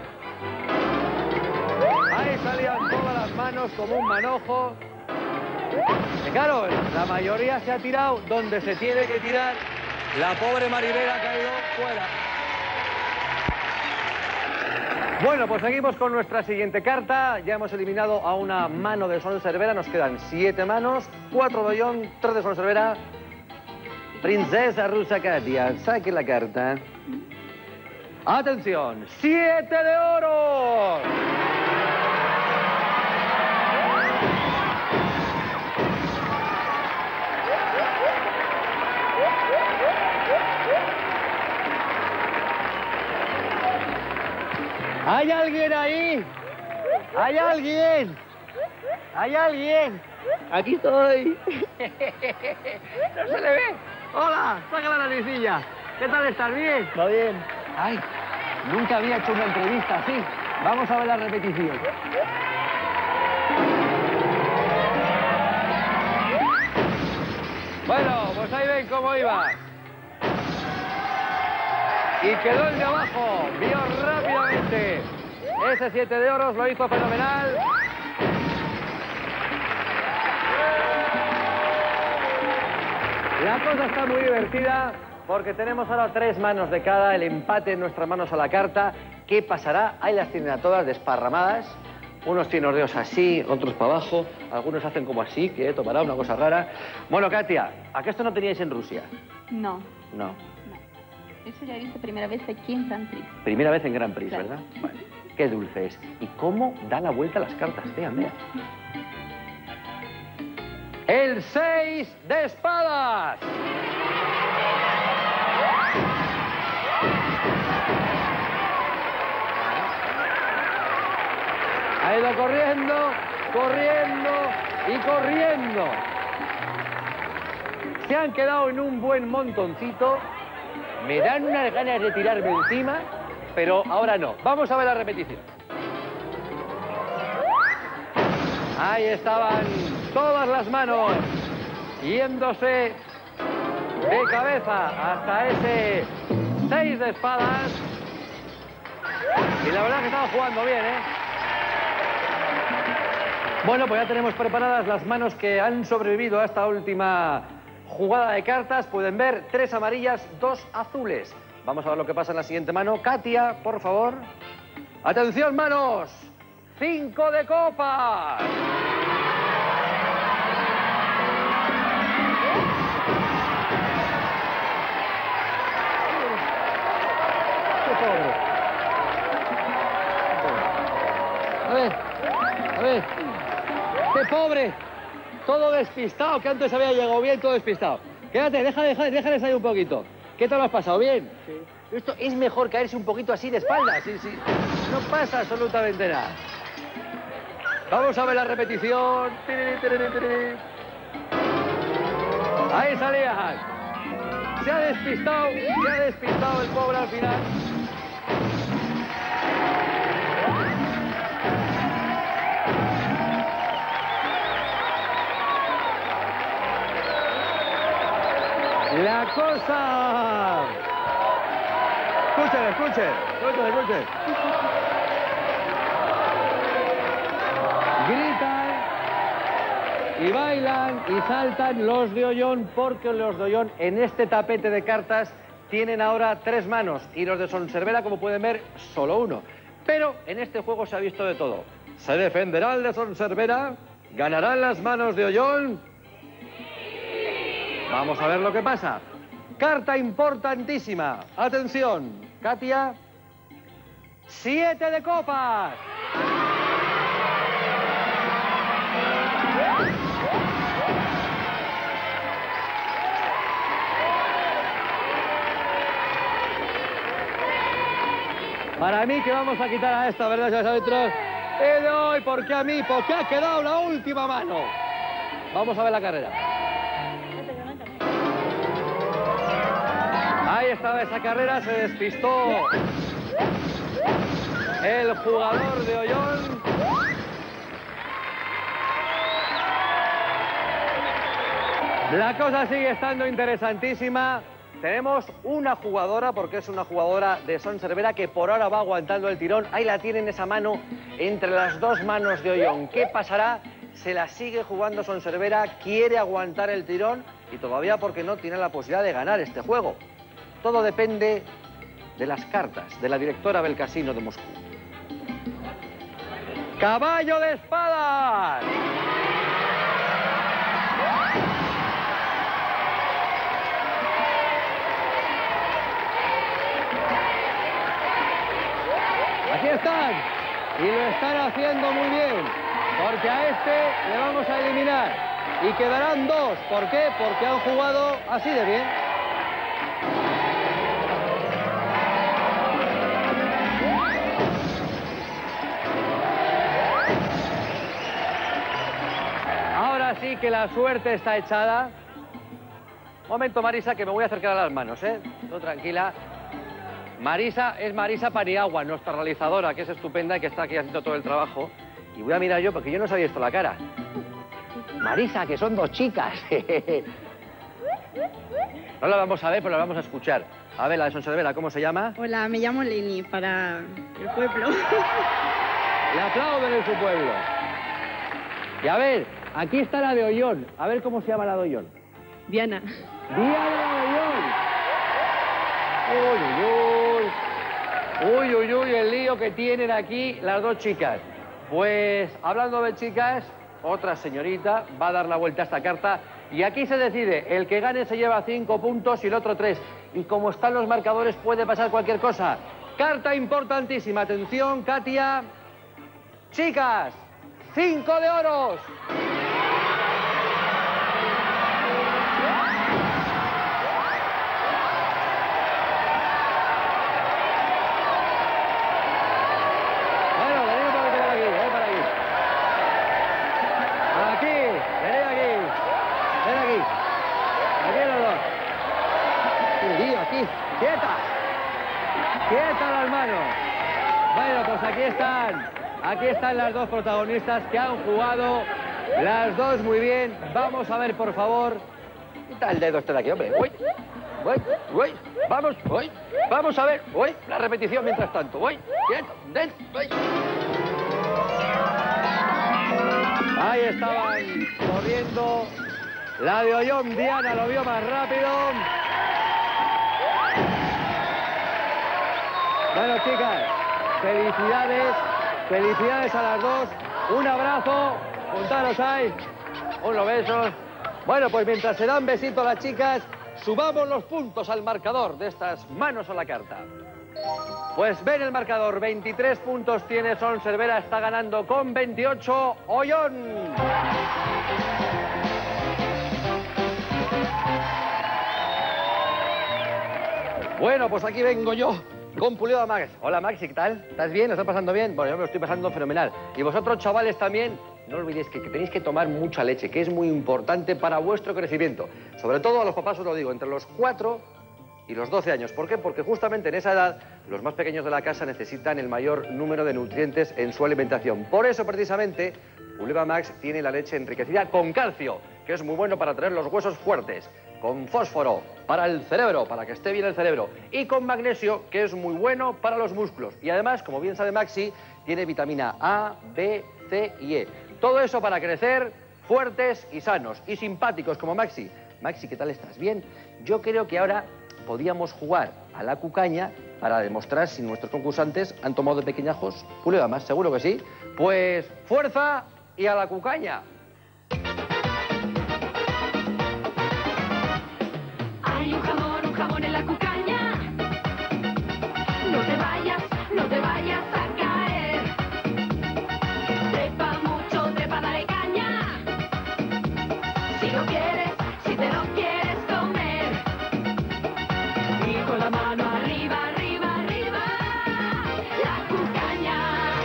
Ahí salían todas las manos como un manojo. Y claro, la mayoría se ha tirado donde se tiene que tirar. La pobre Maribel ha caído fuera. Bueno, pues seguimos con nuestra siguiente carta. Ya hemos eliminado a una mano de Son Servera. Nos quedan 7 manos, 4 de Ollón, 3 de Son Servera. Princesa rusa Katia, saque la carta. ¡Atención! ¡7 de oro! ¿Hay alguien ahí? ¿Hay alguien? ¿Hay alguien? Aquí estoy. No se le ve. Hola, saca la naricilla. ¿Qué tal estás? ¿Bien? Va bien. Ay, nunca había hecho una entrevista así. Vamos a ver la repetición. Bueno, pues ahí ven cómo iba. Y quedó el de abajo. Vio rápidamente. Ese 7 de oros lo hizo fenomenal. La cosa está muy divertida porque tenemos ahora 3 manos de cada, el empate en nuestras manos a la carta. ¿Qué pasará? Ahí las tienen a todas desparramadas. Unos tienen los dedos así, otros para abajo. Algunos hacen como así, que tomará una cosa rara. Bueno, Katia, ¿a qué esto no teníais en Rusia? No. No. Eso ya he visto primera vez aquí en Grand Prix. Primera vez en Grand Prix, Claro. ¿verdad? Bueno, qué dulce es. ¿Y cómo da la vuelta a las cartas? Vean, vean. El 6 de espadas. Ha ido corriendo, corriendo y corriendo. Se han quedado en un buen montoncito. Me dan unas ganas de tirarme encima, pero ahora no. Vamos a ver la repetición. Ahí estaban todas las manos yéndose de cabeza hasta ese 6 de espadas. Y la verdad que estaban jugando bien, ¿eh? Bueno, pues ya tenemos preparadas las manos que han sobrevivido a esta última jugada de cartas. Pueden ver 3 amarillas, 2 azules. Vamos a ver lo que pasa en la siguiente mano. Katia, por favor. ¡Atención, manos! 5 de copas. ¡Qué pobre! A ver, a ver. ¡Qué pobre! Todo despistado, que antes había llegado bien, todo despistado. Quédate, déjales ahí un poquito. ¿Qué te lo has pasado? ¿Bien? Sí. Esto es mejor caerse un poquito así de espaldas. Sí, sí. No pasa absolutamente nada. Vamos a ver la repetición. Ahí salían. Se ha despistado el pobre al final. La cosa... Escuchen. Gritan y bailan y saltan los de Ollón, porque los de Ollón en este tapete de cartas tienen ahora 3 manos y los de Son Servera, como pueden ver, solo 1. Pero en este juego se ha visto de todo. ¿Se defenderá el de Son Servera? ¿Ganarán las manos de Ollón? Vamos a ver lo que pasa. Carta importantísima. Atención, Katia. 7 de copas. Para mí que vamos a quitar a esta, ¿verdad, señores árbitros? No, ¿y por qué a mí? Porque ha quedado la última mano. Vamos a ver la carrera. Ahí estaba esa carrera, se despistó el jugador de Ollón. La cosa sigue estando interesantísima. tenemos una jugadora, porque es una jugadora de Son Servera que por ahora va aguantando el tirón. Ahí la tiene en esa mano, entre las dos manos de Ollón. ¿Qué pasará? Se la sigue jugando Son Servera, quiere aguantar el tirón y todavía porque no tiene la posibilidad de ganar este juego. Todo depende de las cartas de la directora del Casino de Moscú. ¡Caballo de espadas! Aquí están, y lo están haciendo muy bien, porque a este le vamos a eliminar. Y quedarán dos. ¿Por qué? Porque han jugado así de bien. Ahora sí que la suerte está echada. Un momento, Marisa, que me voy a acercar a las manos, ¿eh? No, tranquila. Marisa es Marisa Paniagua, nuestra realizadora, que es estupenda y que está aquí haciendo todo el trabajo. Y voy a mirar yo, porque yo no os había visto la cara. Marisa, que son dos chicas. No la vamos a ver, pero la vamos a escuchar. A ver, la de Son Servera, ¿cómo se llama? Hola, me llamo Leni, para el pueblo. Le aplauden en su pueblo. Y a ver, aquí está la de Ollón. A ver cómo se llama la de Ollón. Diana. Diana de Ollón. Uy, uy, uy, el lío que tienen aquí las dos chicas. Pues, hablando de chicas, otra señorita va a dar la vuelta a esta carta y aquí se decide, el que gane se lleva 5 puntos y el otro 3. Y como están los marcadores puede pasar cualquier cosa. Carta importantísima, atención, Katia. Chicas, 5 de oros. ¡Quieta! ¡Quieta las manos! Bueno, pues aquí están las dos protagonistas que han jugado las dos muy bien. Vamos a ver, por favor. Quita el dedo este de aquí, hombre. Uy, uy, uy. Vamos, uy. Vamos a ver. Uy, la repetición mientras tanto. Uy, quieta, uy. Ahí estaban corriendo. La de Ollón, Diana lo vio más rápido. Bueno, chicas, felicidades a las dos. Un abrazo, juntaros ahí, unos besos. Bueno, pues mientras se dan besitos las chicas, subamos los puntos al marcador de estas manos a la carta. Pues ven el marcador, 23 puntos tiene Son Servera, está ganando con 28 Ollón. Bueno, pues aquí vengo yo. Con Pulido Max. Hola, Maxi, ¿qué tal? ¿Estás bien? ¿Lo estás pasando bien? Bueno, yo me lo estoy pasando fenomenal. Y vosotros, chavales, también, no olvidéis que tenéis que tomar mucha leche, que es muy importante para vuestro crecimiento. Sobre todo a los papás os lo digo, entre los 4 y los 12 años. ¿Por qué? Porque justamente en esa edad, los más pequeños de la casa necesitan el mayor número de nutrientes en su alimentación. Por eso, precisamente, Pulido Max tiene la leche enriquecida con calcio, que es muy bueno para tener los huesos fuertes. Con fósforo, para el cerebro, para que esté bien el cerebro. Y con magnesio, que es muy bueno para los músculos. Y además, como bien sabe Maxi, tiene vitamina A, B, C y E. Todo eso para crecer fuertes y sanos. Y simpáticos como Maxi. Maxi, ¿qué tal estás? ¿Bien? Yo creo que ahora podíamos jugar a la cucaña para demostrar si nuestros concursantes han tomado de pequeñajos Pulido Max. ¿Seguro que sí? Pues fuerza y a la cucaña. Hay un jamón en la cucaña. No te vayas a caer. Trepa mucho, trepa, dale caña. Si lo quieres, si te lo quieres comer. Y con la mano arriba, arriba, arriba. La cucaña.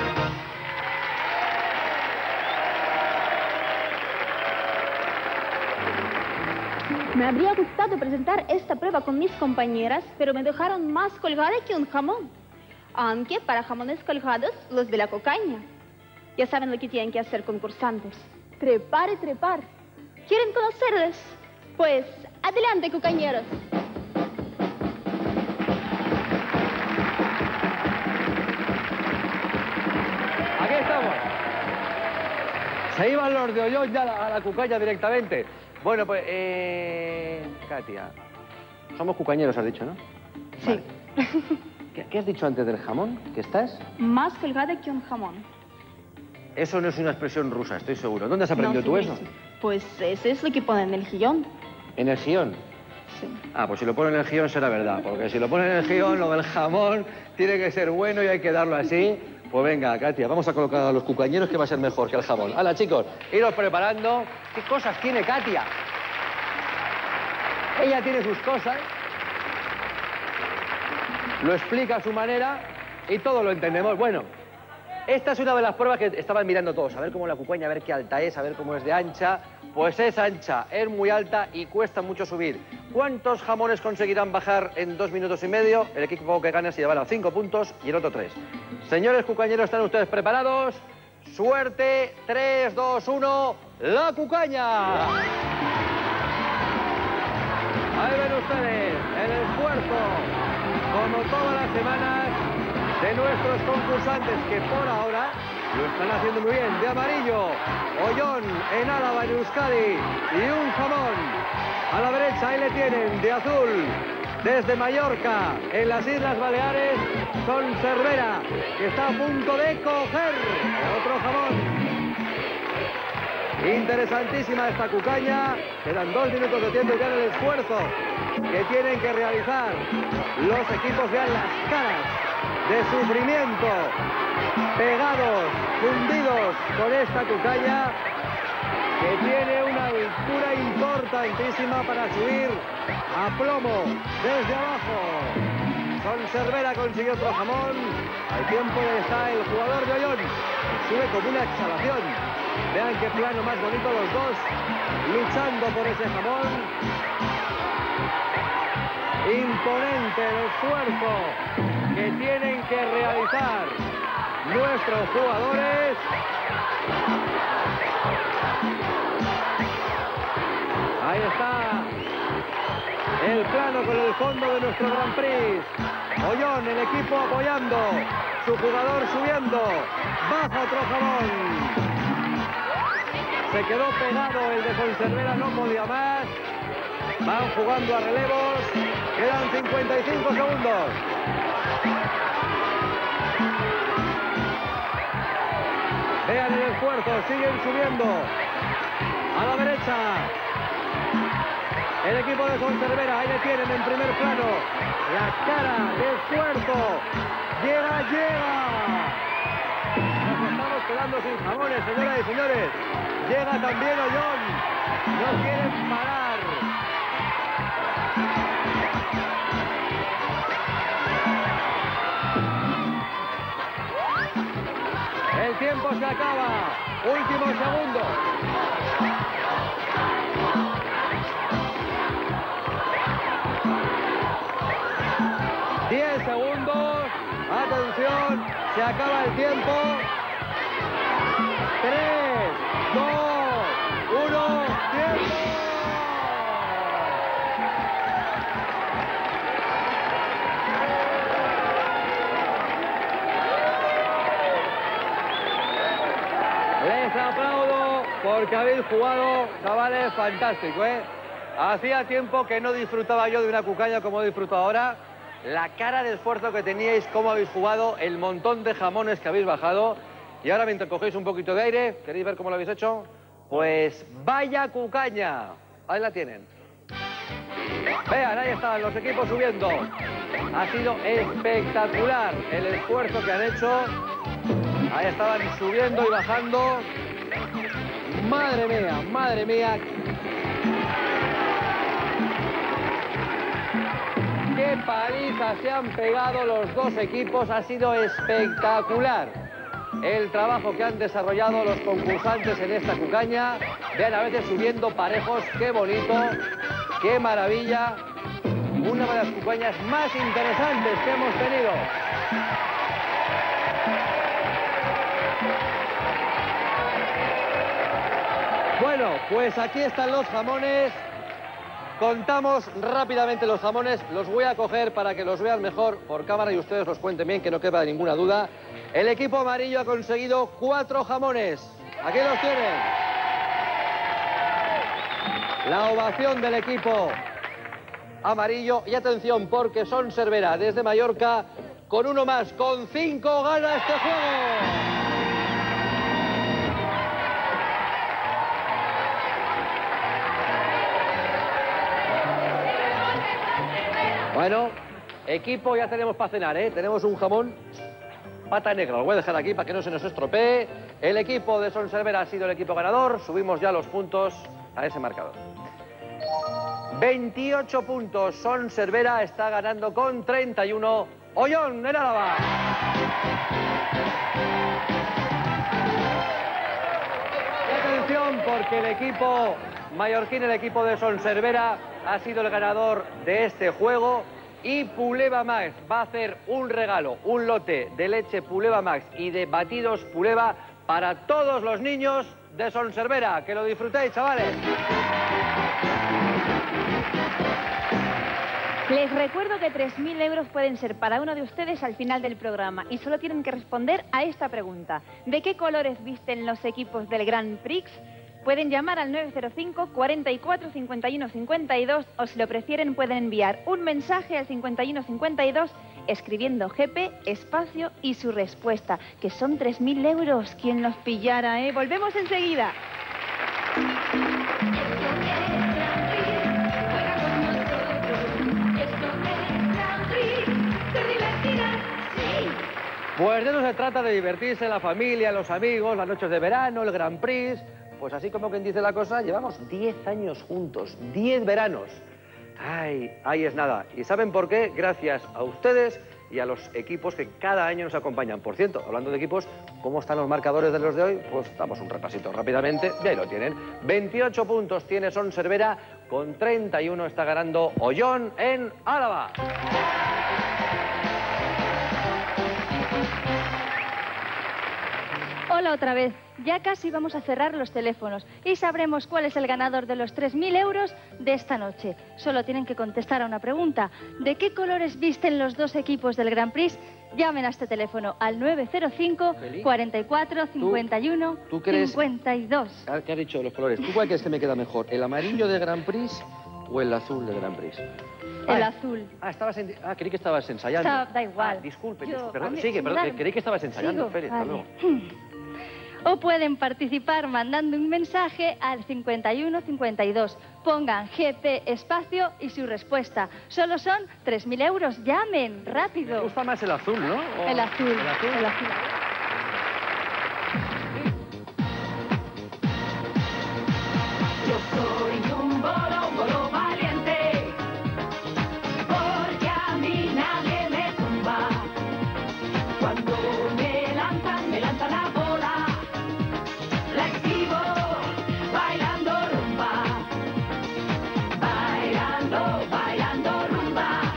Me habría gustado presentar esta prueba con mis compañeras, pero me dejaron más colgada que un jamón. Aunque para jamones colgados, los de la cucaña. Ya saben lo que tienen que hacer, concursantes. Trepar y trepar. ¿Quieren conocerles? Pues, adelante, cucañeros. Se iban los de Ollón ya a la cucaña directamente. Bueno, pues, Katia, somos cucañeros, has dicho, ¿no? Sí. Vale. ¿Qué has dicho antes del jamón? ¿Que estás? Más colgada que un jamón. Eso no es una expresión rusa, estoy seguro. ¿Dónde has aprendido tú eso? Pues ese es lo que ponen en el guión. ¿En el guión? Sí. Ah, pues si lo ponen en el guión será verdad, porque si lo ponen en el guión, lo del jamón tiene que ser bueno y hay que darlo así. Pues venga, Katia, vamos a colocar a los cucañeros que va a ser mejor que el jamón. ¡Hala, chicos! Iros preparando. ¿Qué cosas tiene Katia? Ella tiene sus cosas, lo explica a su manera y todo lo entendemos. Bueno, esta es una de las pruebas que estaban mirando todos, a ver cómo la cucaña, a ver qué alta es, a ver cómo es de ancha. Pues es ancha, es muy alta y cuesta mucho subir. ¿Cuántos jamones conseguirán bajar en 2 minutos y medio? El equipo que gane se llevará 5 puntos y el otro 3. Señores cucañeros, ¿están ustedes preparados? Suerte, 3, 2, 1, ¡la cucaña! Ahí ven ustedes el esfuerzo, como todas las semanas, de nuestros concursantes que por ahora lo están haciendo muy bien. De amarillo, Ollón en Álava, en Euskadi, y un jamón. A la derecha, ahí le tienen, de azul, desde Mallorca, en las Islas Baleares, Son Cervera, que está a punto de coger otro jamón. Interesantísima esta cucaña, quedan 2 minutos de tiempo y vean el esfuerzo que tienen que realizar los equipos, vean las caras de sufrimiento, pegados, fundidos con esta cucaña, que tiene una altura importantísima para subir a plomo desde abajo. Son Cervera consiguió otro jamón, al tiempo está el jugador de Ollón, sube como una exhalación. Vean qué plano más bonito los dos, luchando por ese jamón. Imponente el esfuerzo que tienen que realizar nuestros jugadores. Ahí está el plano con el fondo de nuestro Grand Prix. Ollón, el equipo apoyando, su jugador subiendo, baja otro jamón. Se quedó pegado el de Fonservera, no podía más. Van jugando a relevos. Quedan 55 segundos. Vean el esfuerzo, siguen subiendo. A la derecha. El equipo de Fonservera, ahí le tienen en primer plano. La cara de esfuerzo. Llega. Nos estamos quedando sin jamones, señoras y señores. Llega también Ollón. No quieren parar. El tiempo se acaba. Último segundo. ¡10 segundos! ¡Atención! Se acaba el tiempo. 3, 2, 1, ¡tiempo! Les aplaudo porque habéis jugado, chavales, fantástico, ¿eh? Hacía tiempo que no disfrutaba yo de una cucaña como disfruto ahora. La cara de esfuerzo que teníais, cómo habéis jugado, el montón de jamones que habéis bajado. Y ahora mientras cogéis un poquito de aire, ¿queréis ver cómo lo habéis hecho? Pues vaya cucaña. Ahí la tienen. Vean, ahí están los equipos subiendo. Ha sido espectacular el esfuerzo que han hecho. Ahí estaban subiendo y bajando. Madre mía, madre mía. Qué paliza se han pegado los dos equipos. Ha sido espectacular el trabajo que han desarrollado los concursantes en esta cucaña. Vean, a veces subiendo parejos. Qué bonito, qué maravilla. Una de las cucañas más interesantes que hemos tenido. Bueno, pues aquí están los jamones. Contamos rápidamente los jamones. Los voy a coger para que los vean mejor por cámara y ustedes los cuenten bien, que no quepa ninguna duda. El equipo amarillo ha conseguido 4 jamones. Aquí los tienen. La ovación del equipo amarillo. Y atención, porque Son Servera, desde Mallorca, con uno más, con 5, gana este juego. Bueno, equipo, ya tenemos para cenar, ¿eh? Tenemos un jamón pata negra. Lo voy a dejar aquí para que no se nos estropee. El equipo de Son Servera ha sido el equipo ganador. Subimos ya los puntos a ese marcador. 28 puntos. Son Servera está ganando con 31. Ollón en Álava. Y atención, porque el equipo mallorquín, el equipo de Son Servera, ha sido el ganador de este juego. Y Puleva Max va a hacer un regalo, un lote de leche Puleva Max y de batidos Puleva para todos los niños de Son Servera. Que lo disfrutéis, chavales. Les recuerdo que 3.000 euros pueden ser para uno de ustedes al final del programa y solo tienen que responder a esta pregunta. ¿De qué colores visten los equipos del Grand Prix? Pueden llamar al 905 44 51 52 o si lo prefieren pueden enviar un mensaje al 51 52 escribiendo GP, espacio y su respuesta, que son 3.000 euros. Quien los pillara, ¿eh? Volvemos enseguida. Pues de eso se trata, de divertirse, la familia, los amigos, las noches de verano, el Grand Prix. Pues así como quien dice la cosa, llevamos 10 años juntos, 10 veranos. Ay, ahí es nada. ¿Y saben por qué? Gracias a ustedes y a los equipos que cada año nos acompañan. Por cierto, hablando de equipos, ¿cómo están los marcadores de los de hoy? Pues damos un repasito rápidamente y ahí lo tienen. 28 puntos tiene Son Servera, con 31 está ganando Ollón en Álava. Hola otra vez. Ya casi vamos a cerrar los teléfonos y sabremos cuál es el ganador de los 3.000 euros de esta noche. Solo tienen que contestar a una pregunta. ¿De qué colores visten los dos equipos del Grand Prix? Llamen a este teléfono al 905 44 51 52. ¿Qué has dicho de los colores? ¿Tú cuál crees que me queda mejor? ¿El amarillo de Grand Prix o el azul de Grand Prix? El azul. Creí que estabas ensayando. Da igual. Disculpe, perdón. Sigue, perdón. Creí que estabas ensayando. Espere, hasta luego. O pueden participar mandando un mensaje al 51 52. Pongan GP espacio y su respuesta. Solo son 3.000 euros. Llamen, rápido. Me gusta más el azul, ¿no? El azul. ¿El azul? El azul. Yo soy un bolo valiente, porque a mí nadie me tumba. Cuando me lanzan la bola, la esquivo bailando rumba. Bailando, bailando rumba.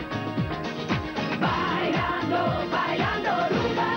Bailando, bailando rumba.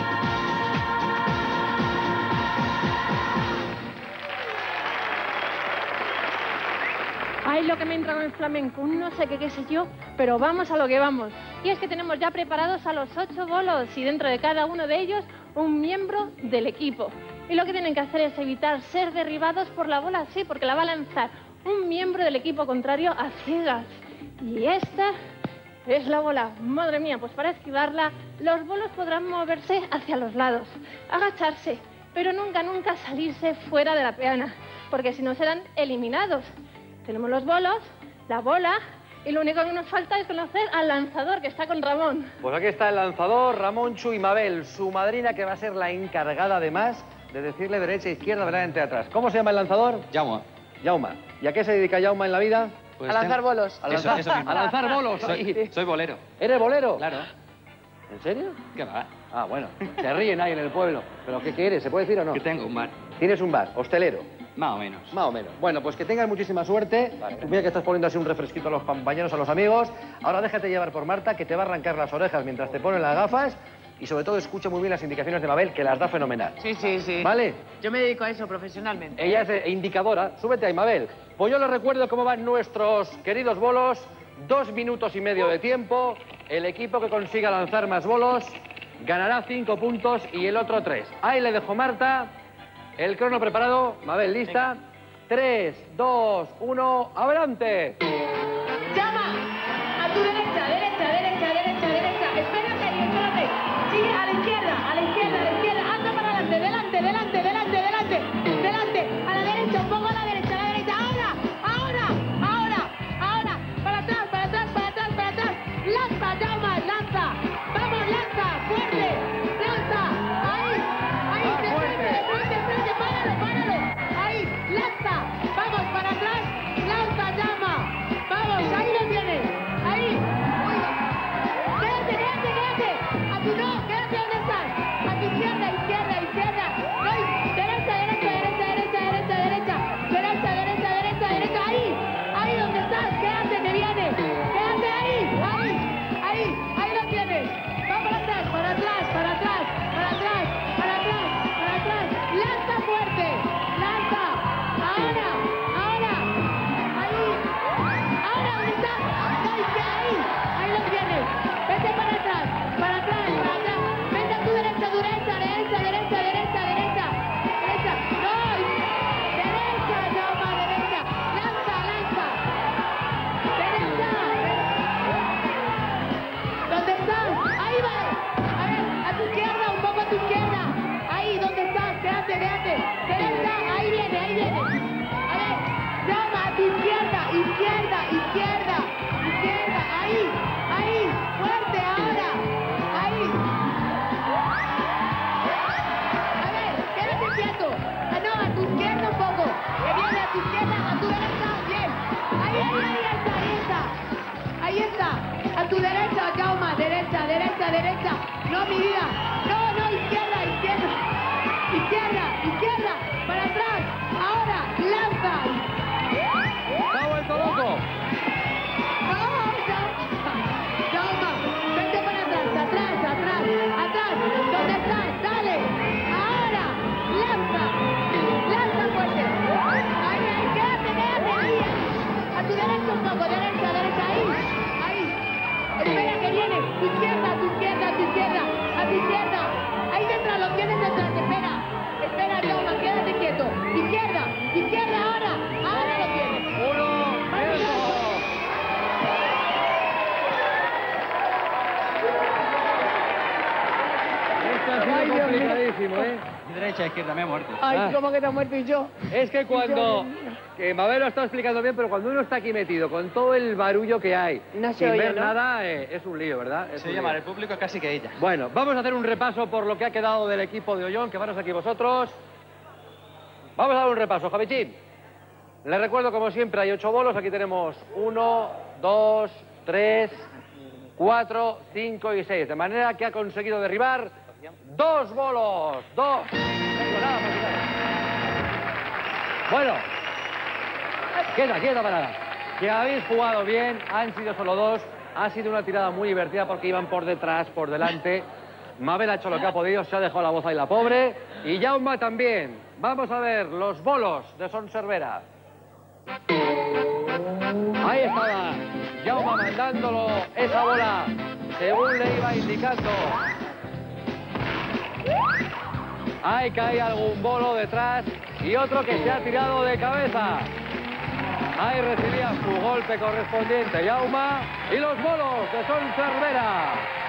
Ay, lo que me entra con el flamenco, no sé qué sé yo, pero vamos a lo que vamos. Y es que tenemos ya preparados a los 8 bolos y dentro de cada uno de ellos un miembro del equipo. Y lo que tienen que hacer es evitar ser derribados por la bola, sí, porque la va a lanzar un miembro del equipo contrario a ciegas. Y esta es la bola. Madre mía, pues para esquivarla, los bolos podrán moverse hacia los lados, agacharse, pero nunca, nunca salirse fuera de la peana, porque si no serán eliminados. Tenemos los bolos, la bola, y lo único que nos falta es conocer al lanzador, que está con Ramón. Pues aquí está el lanzador, Ramón Chu y Mabel, su madrina, que va a ser la encargada, además, de decirle derecha, izquierda, delante, atrás. ¿Cómo se llama el lanzador? Jauma. Jauma. ¿Y a qué se dedica Jauma en la vida? Pues a lanzar bolos. A lanzar, eso mismo. a lanzar bolos. Soy bolero. ¿Eres bolero? Claro. ¿En serio? ¿Qué va? Ah, bueno. Se ríen ahí en el pueblo. ¿Pero qué quieres? ¿Se puede decir o no? Que tengo un bar. ¿Tienes un bar? ¿Hostelero? Más o menos. Más o menos. Bueno, pues que tengas muchísima suerte. Vale. Tú mira que estás poniendo así un refresquito a los compañeros, a los amigos. Ahora déjate llevar por Marta, que te va a arrancar las orejas mientras te ponen las gafas. Y sobre todo escucha muy bien las indicaciones de Mabel, que las da fenomenal. Sí, sí, sí. ¿Vale? Yo me dedico a eso profesionalmente. Ella es indicadora. Súbete ahí, Mabel. Pues yo les recuerdo cómo van nuestros queridos bolos. 2 minutos y medio de tiempo. El equipo que consiga lanzar más bolos ganará 5 puntos y el otro 3. Ahí le dejo Marta. El crono preparado. Mabel, ¿lista? 3, 2, 1, ¡adelante! Llama a tu derecha, derecha, derecha, derecha, derecha. Espérate ahí, espérate. Sigue a la izquierda, a la izquierda, a la izquierda. Anda para adelante, delante, delante, delante, delante. Delante, a la derecha, un poco a la derecha, a la derecha. Ahora, ahora, ahora, ahora. Para atrás, para atrás, para atrás, para atrás. Lanza, llama, lanza. Vamos, lanza, fuerte. Lanza, ahí, ahí, de frente, de frente, de frente. Páralo, páralo. Ahí, lanza. Vamos, para atrás. Lanza, llama. Vamos, ahí lo tienes. Ahí. Quédate, quédate, quédate. A tu no, quédate donde estás. A tu izquierda, izquierda, izquierda. No, derecha, derecha, derecha, derecha, derecha, derecha. Derecha, derecha, derecha, derecha. Ahí. Ahí donde estás. Quédate, que viene. Quédate ahí. Ahí. Ahí. Ahí lo tienes. Va para atrás, para atrás, para atrás, para atrás, para atrás, para atrás. Lanza fuerte. Lanza. Ahora. Ahora. Ahí. Ahora, ¿dónde estás? Ahí. Ahí lo tienes. Vete para atrás, para atrás, para atrás. Vete a tu derecha, derecha, derecha, derecha, derecha, derecha. Derecha. No. Derecha, llama, derecha. Lanza, lanza. Derecha. ¿Dónde estás? Ahí va. A ver, a tu izquierda, un poco a tu izquierda. Ahí, ¿dónde estás? Quédate, quédate. Derecha, ahí viene, ahí viene. A ver, llama a tu izquierda, izquierda, izquierda, izquierda. Ahí, ahí, fuerte ahora. Ahí. A ver, quédate quieto. Ah, no, a tu izquierda un poco. Que viene a tu izquierda, a tu derecha, bien. Ahí, ahí está, ahí está. Ahí está. A tu derecha, Jauma, derecha, derecha, derecha. No, mi vida. No, no, izquierda, izquierda. Izquierda, izquierda. Para atrás. Ahora, lanza. ¡Se ha vuelto loco! No, Jauma, vete para atrás, atrás, atrás, atrás. ¿Dónde estás? Dale. Ahora, lanza. Lanza fuerte. Ahí, ahí, quédate, quédate. Ahí, ahí. A tu derecha un poco, derecha, derecha. Ahí, ahí. Espera que viene. Tu izquierda, tu izquierda, tu izquierda. A tu izquierda. Ahí detrás, lo tienes detrás. Espera. Espera, Jauma, quédate quieto. Izquierda, izquierda ahora. Ahora lo tienes. ¡Uno! Esto ha sido complicadísimo, ¿eh? Derecha, izquierda, me he muerto. Ay, ¿cómo que te has muerto y yo? Es que cuando... Que Mabel lo está explicando bien, pero cuando uno está aquí metido con todo el barullo que hay, No se sin oye, ver ¿no? nada, es un lío, ¿verdad? Es Se un llama, lío. el público es casi que ella. Bueno, vamos a hacer un repaso por lo que ha quedado del equipo de Ollón, que van aquí vosotros. Vamos a dar un repaso, Javichín. Les recuerdo, como siempre, hay 8 bolos. Aquí tenemos 1, 2, 3, 4, 5 y 6. De manera que ha conseguido derribar 2 bolos. 2. No tengo nada más que nada. Bueno, quieta parada. Que habéis jugado bien, han sido solo 2. Ha sido una tirada muy divertida porque iban por detrás, por delante. Mabel ha hecho lo que ha podido, se ha dejado la voz ahí la pobre. Y Jauma también. Vamos a ver los bolos de Son Cervera. Ahí estaba Jauma mandándolo esa bola según le iba indicando. Ahí cae algún bolo detrás y otro que se ha tirado de cabeza. Ahí recibía su golpe correspondiente Jauma y los bolos de Son Cervera.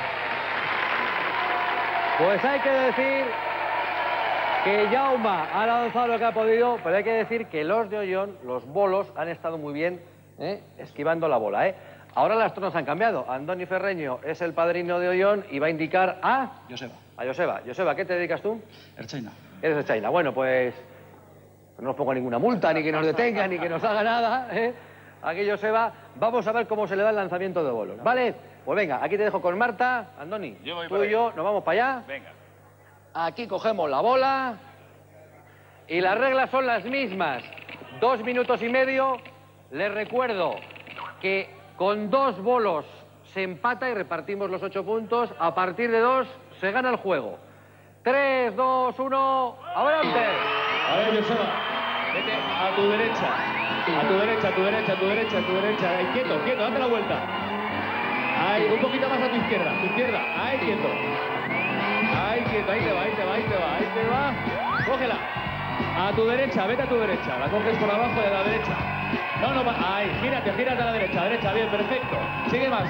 Pues hay que decir que Jauma ha lanzado lo que ha podido, pero hay que decir que los de Ollón, los bolos, han estado muy bien esquivando la bola. Ahora las tornas han cambiado. Andoni Ferreño es el padrino de Ollón y va a indicar a... Joseba. A Joseba. Joseba, ¿a qué te dedicas tú? Erchaina. Eres Erchaina. Bueno, pues no os pongo ninguna multa, ni que nos detenga, ni que nos haga nada. Aquí Joseba, vamos a ver cómo se le da el lanzamiento de bolos. ¿Vale? Pues venga, aquí te dejo con Marta. Andoni, tú y yo nos vamos para allá. Venga. Aquí cogemos la bola y las reglas son las mismas. 2 minutos y medio. Les recuerdo que con 2 bolos se empata y repartimos los 8 puntos. A partir de 2 se gana el juego. 3, 2, 1, ¡adelante! A ver, Joseba, vete a tu derecha. A tu derecha, a tu derecha, a tu derecha, a tu derecha. Ahí, quieto, quieto, date la vuelta. Ahí, un poquito más a tu izquierda, ahí quieto. Ahí quieto, ahí te va, ahí te va, ahí te va, ahí te va. Cógela. A tu derecha, vete a tu derecha. La coges por abajo y a la derecha. No, no, ahí, gírate a la derecha, bien, perfecto. Sigue más.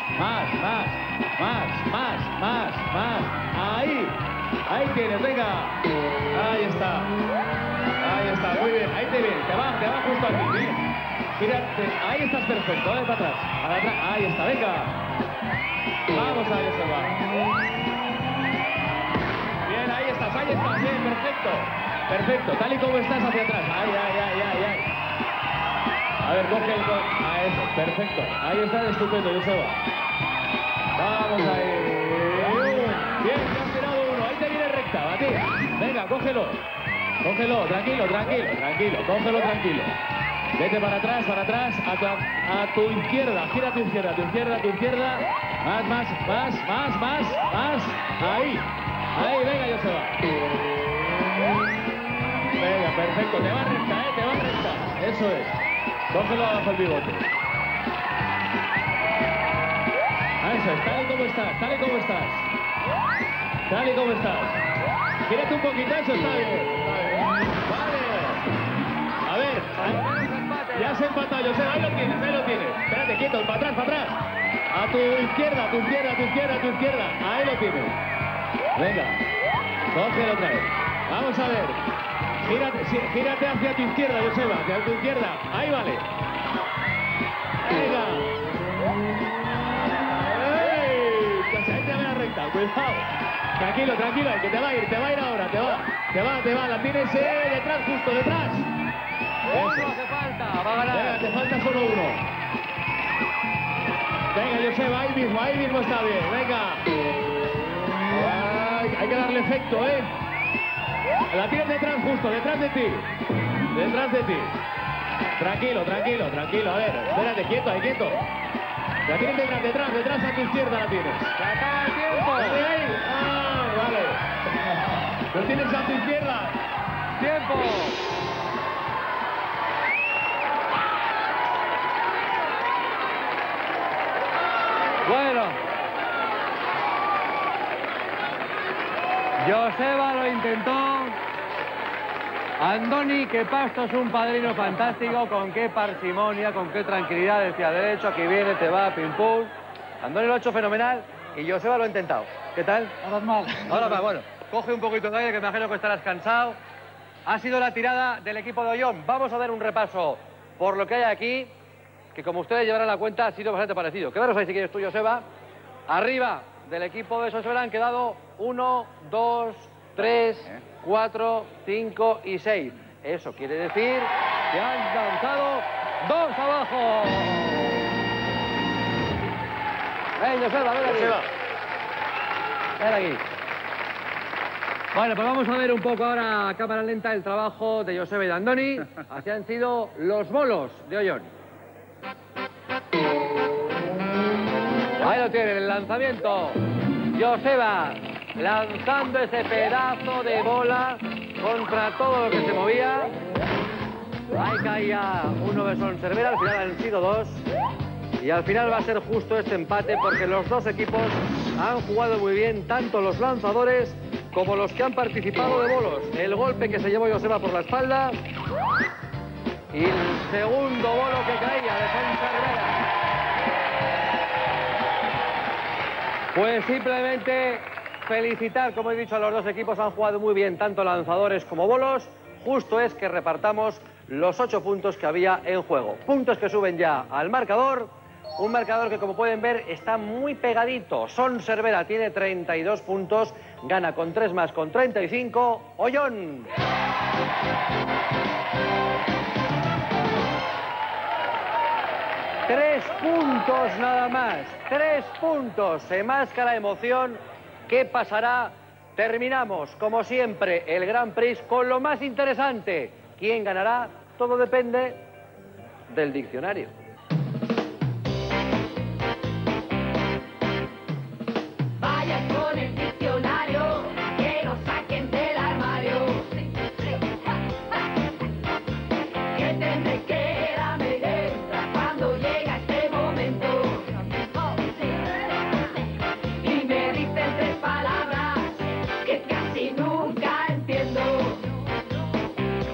Ahí tienes, venga. Ahí está, muy bien, ahí te viene, te va justo aquí, bien. Gírate, ahí estás perfecto, para atrás, ahí está, venga. Vamos a Joseba. Bien, ahí estás, bien, perfecto, tal y como estás hacia atrás, ahí. A ver, coge el... eso, perfecto. Ahí está, estupendo, Joseba. Vamos ahí. Bien, te has tirado uno. Ahí te viene recta, batir. Venga, cógelo, tranquilo. Cógelo tranquilo. Vete para atrás, a tu izquierda. Gira a tu izquierda. Más. Ahí, venga, Joseba. Venga, perfecto. Te va recta. Eso es. Cógelo abajo el bigote. Eso es, tal y como estás. Gírate un poquito, eso está bien. Vale. A ver, ya se empató, Joseba, ahí lo tienes. Espérate, quieto, para atrás. A tu izquierda. Ahí lo tienes. Venga, cógelo otra vez. Vamos a ver. Gírate hacia tu izquierda, Joseba, hacia tu izquierda. Ahí vale. Venga. Ahí te va la recta, cuidado. Tranquilo, que te va a ir ahora, te va. La tienes detrás, justo detrás. Uno hace falta, va a ganar. Venga, te falta solo uno. Venga, Joseba, ahí mismo está bien, venga. Hay que darle efecto, La tienes detrás, justo, detrás de ti. Tranquilo. A ver, espérate, quieto. La tienes detrás a tu izquierda la tienes. ¡Se acaba el tiempo! Ahí. Vale. Lo tienes a tu izquierda. ¡Tiempo! Bueno. Joseba lo intentó. Andoni, que Pasto es un padrino fantástico, con qué parsimonia, con qué tranquilidad, decía derecho, aquí viene, te va, pim pum. Andoni lo ha hecho fenomenal y Joseba lo ha intentado. ¿Qué tal? Ahora mal. Bueno, coge un poquito de aire, que me imagino que estarás cansado. Ha sido la tirada del equipo de Ollón. Vamos a dar un repaso por lo que hay aquí, que como ustedes llevarán la cuenta, ha sido bastante parecido. Quedaros ahí si quieres tú, Joseba. Arriba del equipo de Sosebra han quedado 1, 2, 3, 4, 5 y 6. Eso quiere decir que han lanzado 2 abajo. Ven, Joseba, ven aquí. Ven aquí. Bueno, pues vamos a ver un poco ahora a cámara lenta el trabajo de Joseba y de Andoni. Así han sido los bolos de Ollón. Ahí lo tienen, el lanzamiento. Joseba lanzando ese pedazo de bola contra todo lo que se movía. Ahí caía uno de Son Cervera, al final han sido 2. Y al final va a ser justo este empate porque los dos equipos han jugado muy bien, tanto los lanzadores como los que han participado de bolos. El golpe que se llevó Joseba por la espalda y el segundo bolo que caía de Son Cervera. Pues simplemente felicitar, como he dicho, a los dos equipos. Han jugado muy bien, tanto lanzadores como bolos. Justo es que repartamos los 8 puntos que había en juego. Puntos que suben ya al marcador. Un marcador que, como pueden ver, está muy pegadito. Son Cervera tiene 32 puntos, gana con 3 más, con 35. Ollón. Tres puntos nada más, 3 puntos. Se masca la emoción. ¿Qué pasará? Terminamos, como siempre, el Grand Prix con lo más interesante. ¿Quién ganará? Todo depende del diccionario. Vayan con el diccionario, que lo saquen del armario. Que tendré que darme cuenta cuando llega este momento. Y me dicen 3 palabras que casi nunca entiendo.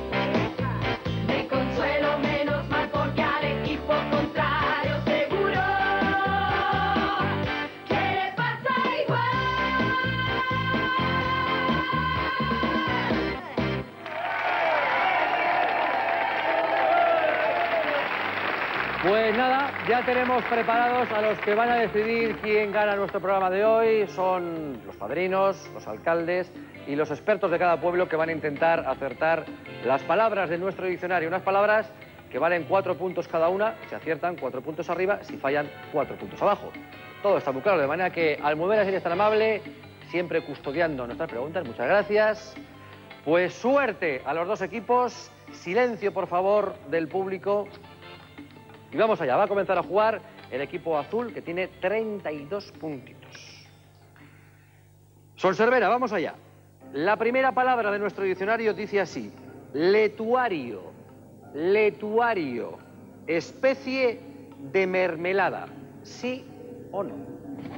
Pues nada, ya tenemos preparados a los que van a decidir quién gana nuestro programa de hoy. Son los padrinos, los alcaldes y los expertos de cada pueblo que van a intentar acertar las palabras de nuestro diccionario. Unas palabras que valen 4 puntos cada una, si aciertan 4 puntos arriba, si fallan 4 puntos abajo. Todo está muy claro, de manera que Almudena, si eres tan amable, siempre custodiando nuestras preguntas, muchas gracias. Pues suerte a los dos equipos, silencio por favor del público. Y vamos allá, va a comenzar a jugar el equipo azul, que tiene 32 puntitos. Sol Cervera, vamos allá. La primera palabra de nuestro diccionario dice así: letuario, letuario, especie de mermelada, ¿sí o no?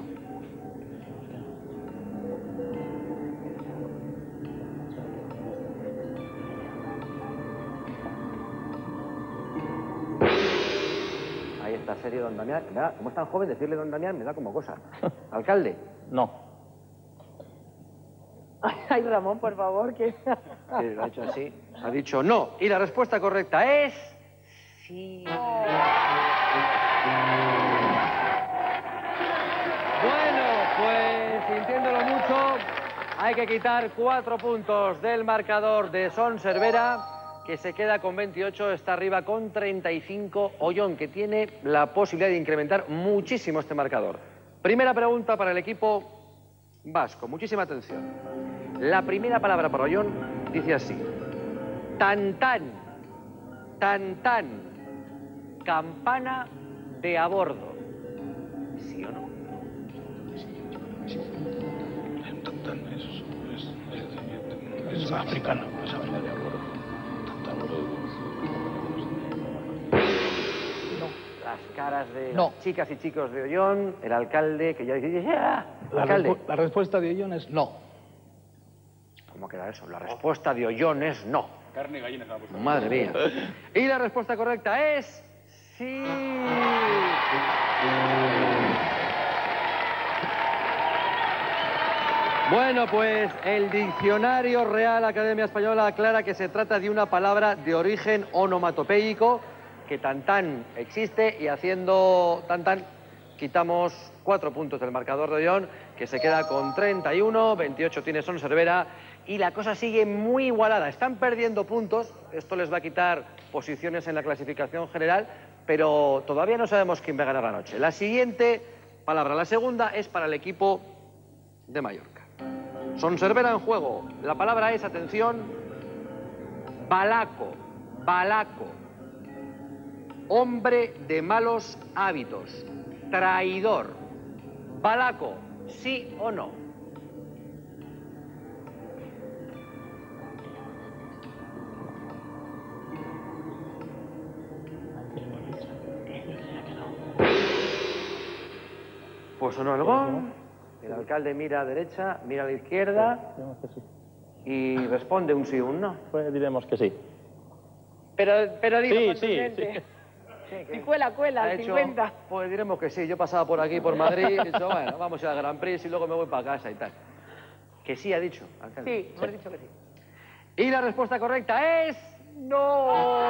Está serio don Damián. Como es tan joven, decirle don Damián me da como cosa. Alcalde. No. Ay, Ramón, por favor, que... Sí, lo ha hecho así. Ha dicho no. Y la respuesta correcta es... sí. Bueno, pues sintiéndolo mucho, hay que quitar 4 puntos del marcador de Son Cervera, que se queda con 28, está arriba con 35. Ollón, que tiene la posibilidad de incrementar muchísimo este marcador. Primera pregunta para el equipo vasco. Muchísima atención. La primera palabra para Ollón dice así: tantán, tantán, campana de a bordo. ¿Sí o no? Tantán es africano, es africano de a bordo. Las caras de las chicas y chicos de Ollón, el alcalde, que ya dice... ¡ya! Alcalde. La respuesta de Ollón es no. ¿Cómo queda eso? La respuesta de Ollón es no. Carne y gallina se la ha puesto. Madre mía. Y la respuesta correcta es... sí. Bueno, pues el Diccionario Real Academia Española aclara que se trata de una palabra de origen onomatopéico, que tantán existe, y haciendo tantán quitamos 4 puntos del marcador de Ollón, que se queda con 31, 28 tiene Son Cervera, y la cosa sigue muy igualada. Están perdiendo puntos, esto les va a quitar posiciones en la clasificación general, pero todavía no sabemos quién va a ganar la noche. La siguiente palabra, la segunda, es para el equipo de Mallorca. Son Cervera en juego. La palabra es, atención, balaco, balaco. Hombre de malos hábitos, traidor. Balaco, ¿sí o no? Pues sonó el gong. El alcalde mira a derecha, mira a la izquierda y responde un sí o un no. Pues diremos que sí. Pero digo, sí. Si cuela, Ha al hecho, 50. pues diremos que sí. Yo pasaba por aquí, por Madrid, y he dicho, bueno, vamos a ir al Gran Prix y luego me voy para casa y tal. Que sí ha dicho, alcalde. Sí, hemos dicho que sí. Y la respuesta correcta es... no.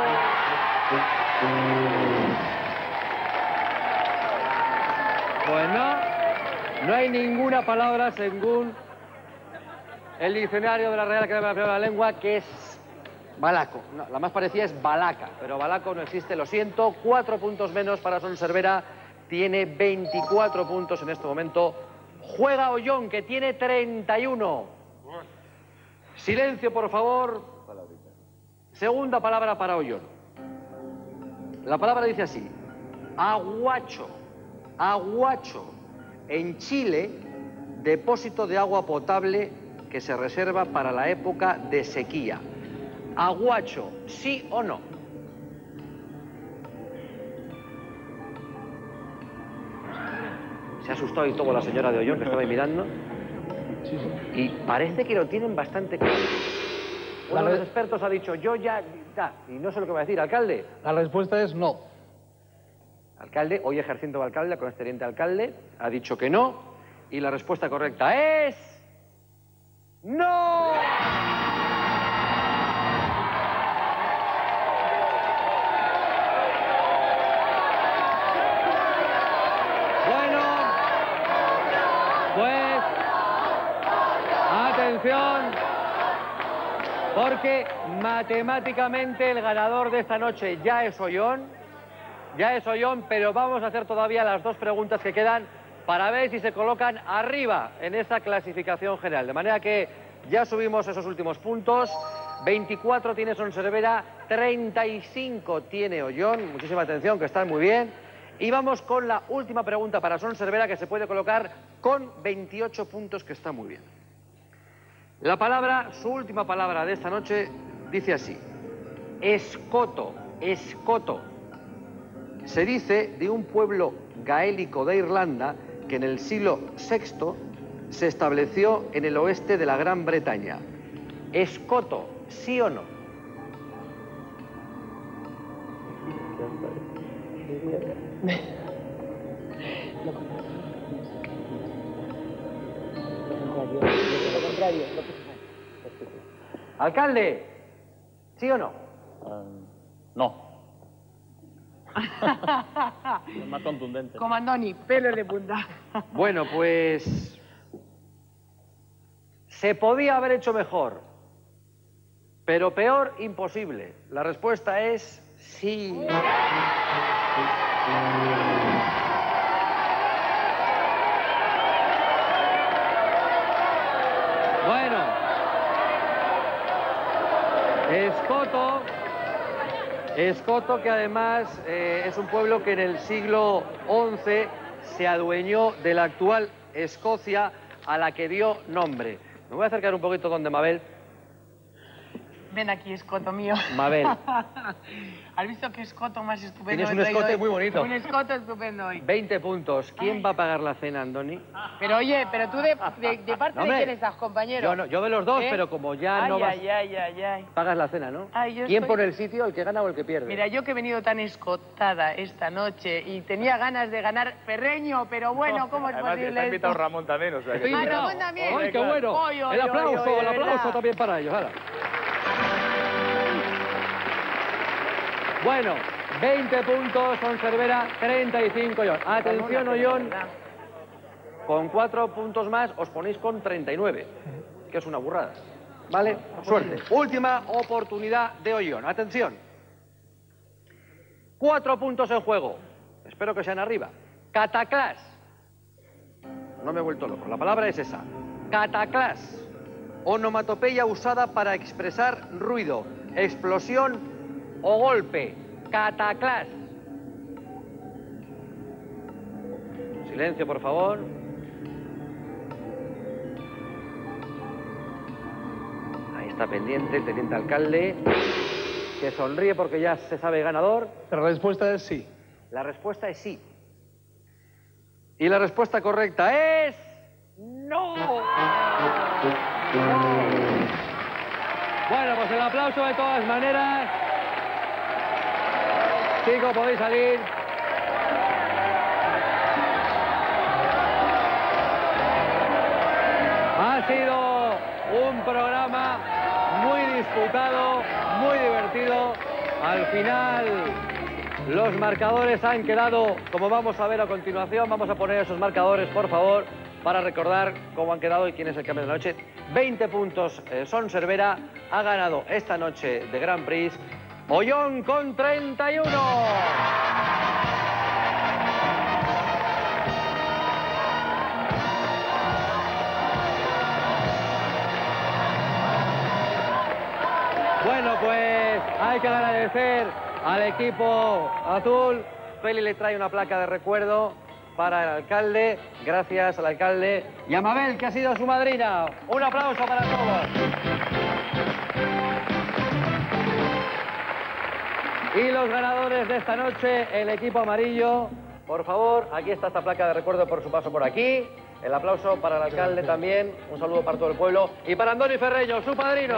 Pues no hay ninguna palabra según el diccionario de la Real Academia de la Lengua que es balaco. No, la más parecida es balaca, pero balaco no existe, lo siento. 4 puntos menos para Son Cervera, tiene 24 puntos en este momento. Juega Ollón, que tiene 31. Silencio, por favor. Segunda palabra para Ollón. La palabra dice así: aguacho, aguacho. En Chile, depósito de agua potable que se reserva para la época de sequía. Aguacho, ¿sí o no? Se ha asustado y todo la señora de Ollón, que estaba ahí mirando. Y parece que lo tienen bastante claro. Uno de los expertos ha dicho, yo ya... y no sé lo que va a decir. Alcalde. La respuesta es no. Alcalde, hoy ejerciendo de alcalde, con este teniente alcalde, ha dicho que no. Y la respuesta correcta es... ¡no! Pues, atención, porque matemáticamente el ganador de esta noche ya es Ollón, pero vamos a hacer todavía las dos preguntas que quedan para ver si se colocan arriba en esa clasificación general. De manera que ya subimos esos últimos puntos. 24 tiene Son Servera, 35 tiene Ollón. Muchísima atención, que están muy bien. Y vamos con la última pregunta para Son Servera, que se puede colocar con 28 puntos, que está muy bien. La palabra, su última palabra de esta noche, dice así: escoto, escoto. Se dice de un pueblo gaélico de Irlanda que en el siglo VI se estableció en el oeste de la Gran Bretaña. Escoto, ¿sí o no? Alcalde, ¿sí o no? No. Es más contundente. Comandoni, pelos de punta. Bueno, pues se podía haber hecho mejor, pero peor imposible. La respuesta es sí. Bueno, Escoto, que además es un pueblo que en el siglo XI se adueñó de la actual Escocia, a la que dio nombre. Me voy a acercar un poquito donde Mabel. Ven aquí, escoto mío. Mabel. ¿Has visto qué escoto más estupendo? Tienes un escote hoy? muy bonito. Un escoto estupendo hoy. 20 puntos. ¿Quién va a pagar la cena, Andoni? Pero oye, pero tú de parte No, de hombre. quién estás, compañero. Yo de los dos, ¿Eh? pero como ya no vas... Ay. Pagas la cena, ¿no? Ay, yo ¿Quién estoy- pone el sitio, el que gana o el que pierde? Mira, yo que he venido tan escotada esta noche y tenía ganas de ganar Ferreño, pero bueno, ¿cómo es Además, posible está invitado esto? Ramón también, o sea que... Estoy invitado. Ramón también. ¡Ay, qué bueno! Oy, oy, el oy, aplauso, oy, el de aplauso verdad. también para ellos. ¡Hala! Bueno, 20 puntos, Son Servera, 35 Ollón. Atención, Ollón, con 4 puntos más os ponéis con 39, que es una burrada. ¿Vale? Suerte. Última oportunidad de Ollón. Atención. 4 puntos en juego. Espero que sean arriba. Cataclás. No me he vuelto loco. La palabra es esa. Cataclás. Onomatopeya usada para expresar ruido, explosión o golpe. Cataclás. Silencio, por favor. Ahí está pendiente el teniente alcalde, que sonríe porque ya se sabe ganador. La respuesta es sí. La respuesta es sí. Y la respuesta correcta es... ¡no! Bueno, pues el aplauso de todas maneras. Chicos, podéis salir. Ha sido un programa muy disputado, muy divertido. Al final, los marcadores han quedado, como vamos a ver a continuación. Vamos a poner esos marcadores, por favor, para recordar cómo han quedado y quién es el campeón de la noche. 20 puntos, Son Servera ha ganado esta noche de Grand Prix. Ollón con 31. Bueno, pues hay que agradecer al equipo azul. Feli le trae una placa de recuerdo para el alcalde. Gracias al alcalde. Y a Mabel, que ha sido su madrina. Un aplauso para todos. Y los ganadores de esta noche, el equipo amarillo. Por favor, aquí está esta placa de recuerdo por su paso por aquí. El aplauso para el alcalde también. Un saludo para todo el pueblo. Y para Andoni Ferreño, su padrino.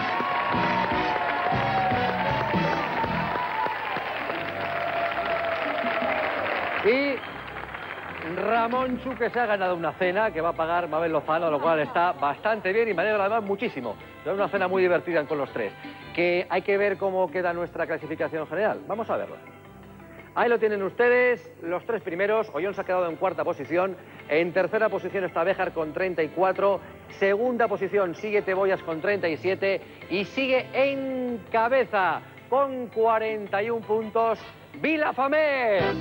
Y Ramón Chu, que se ha ganado una cena que va a pagar Mabel Lozano, lo cual está bastante bien y me alegra además muchísimo. Es una cena muy divertida con los tres. Que hay que ver cómo queda nuestra clasificación general. Vamos a verla. Ahí lo tienen ustedes, los 3 primeros. Ollón se ha quedado en 4ª posición. En 3ª posición está Béjar con 34. 2ª posición sigue Tebollas con 37. Y sigue en cabeza con 41 puntos Vilafamés.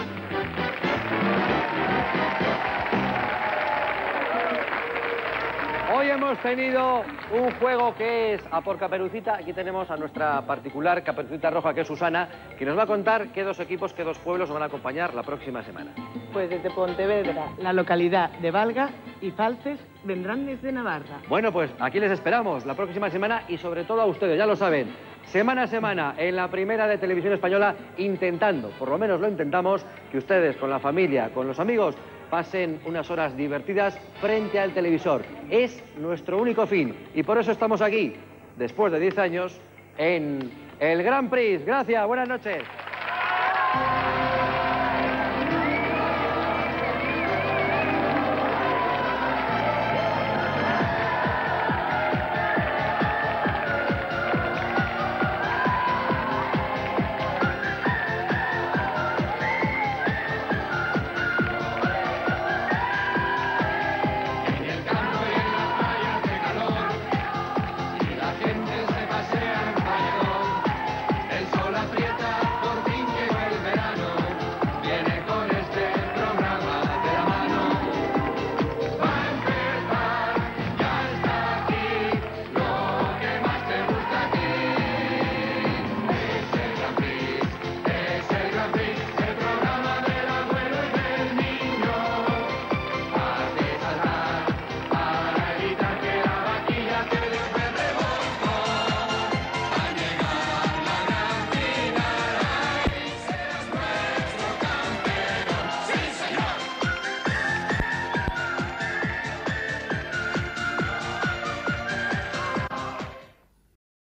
Hoy hemos tenido un juego que es a por Caperucita. Aquí tenemos a nuestra particular Caperucita Roja, que es Susana, que nos va a contar qué 2 equipos, qué 2 pueblos nos van a acompañar la próxima semana. Pues desde Pontevedra, la localidad de Valga y Falces vendrán desde Navarra. Bueno, pues aquí les esperamos la próxima semana y sobre todo a ustedes, ya lo saben, semana a semana en la primera de Televisión Española, intentando, por lo menos lo intentamos, que ustedes con la familia, con los amigos, pasen unas horas divertidas frente al televisor. Es nuestro único fin y por eso estamos aquí, después de 10 años, en el Grand Prix. Gracias, buenas noches.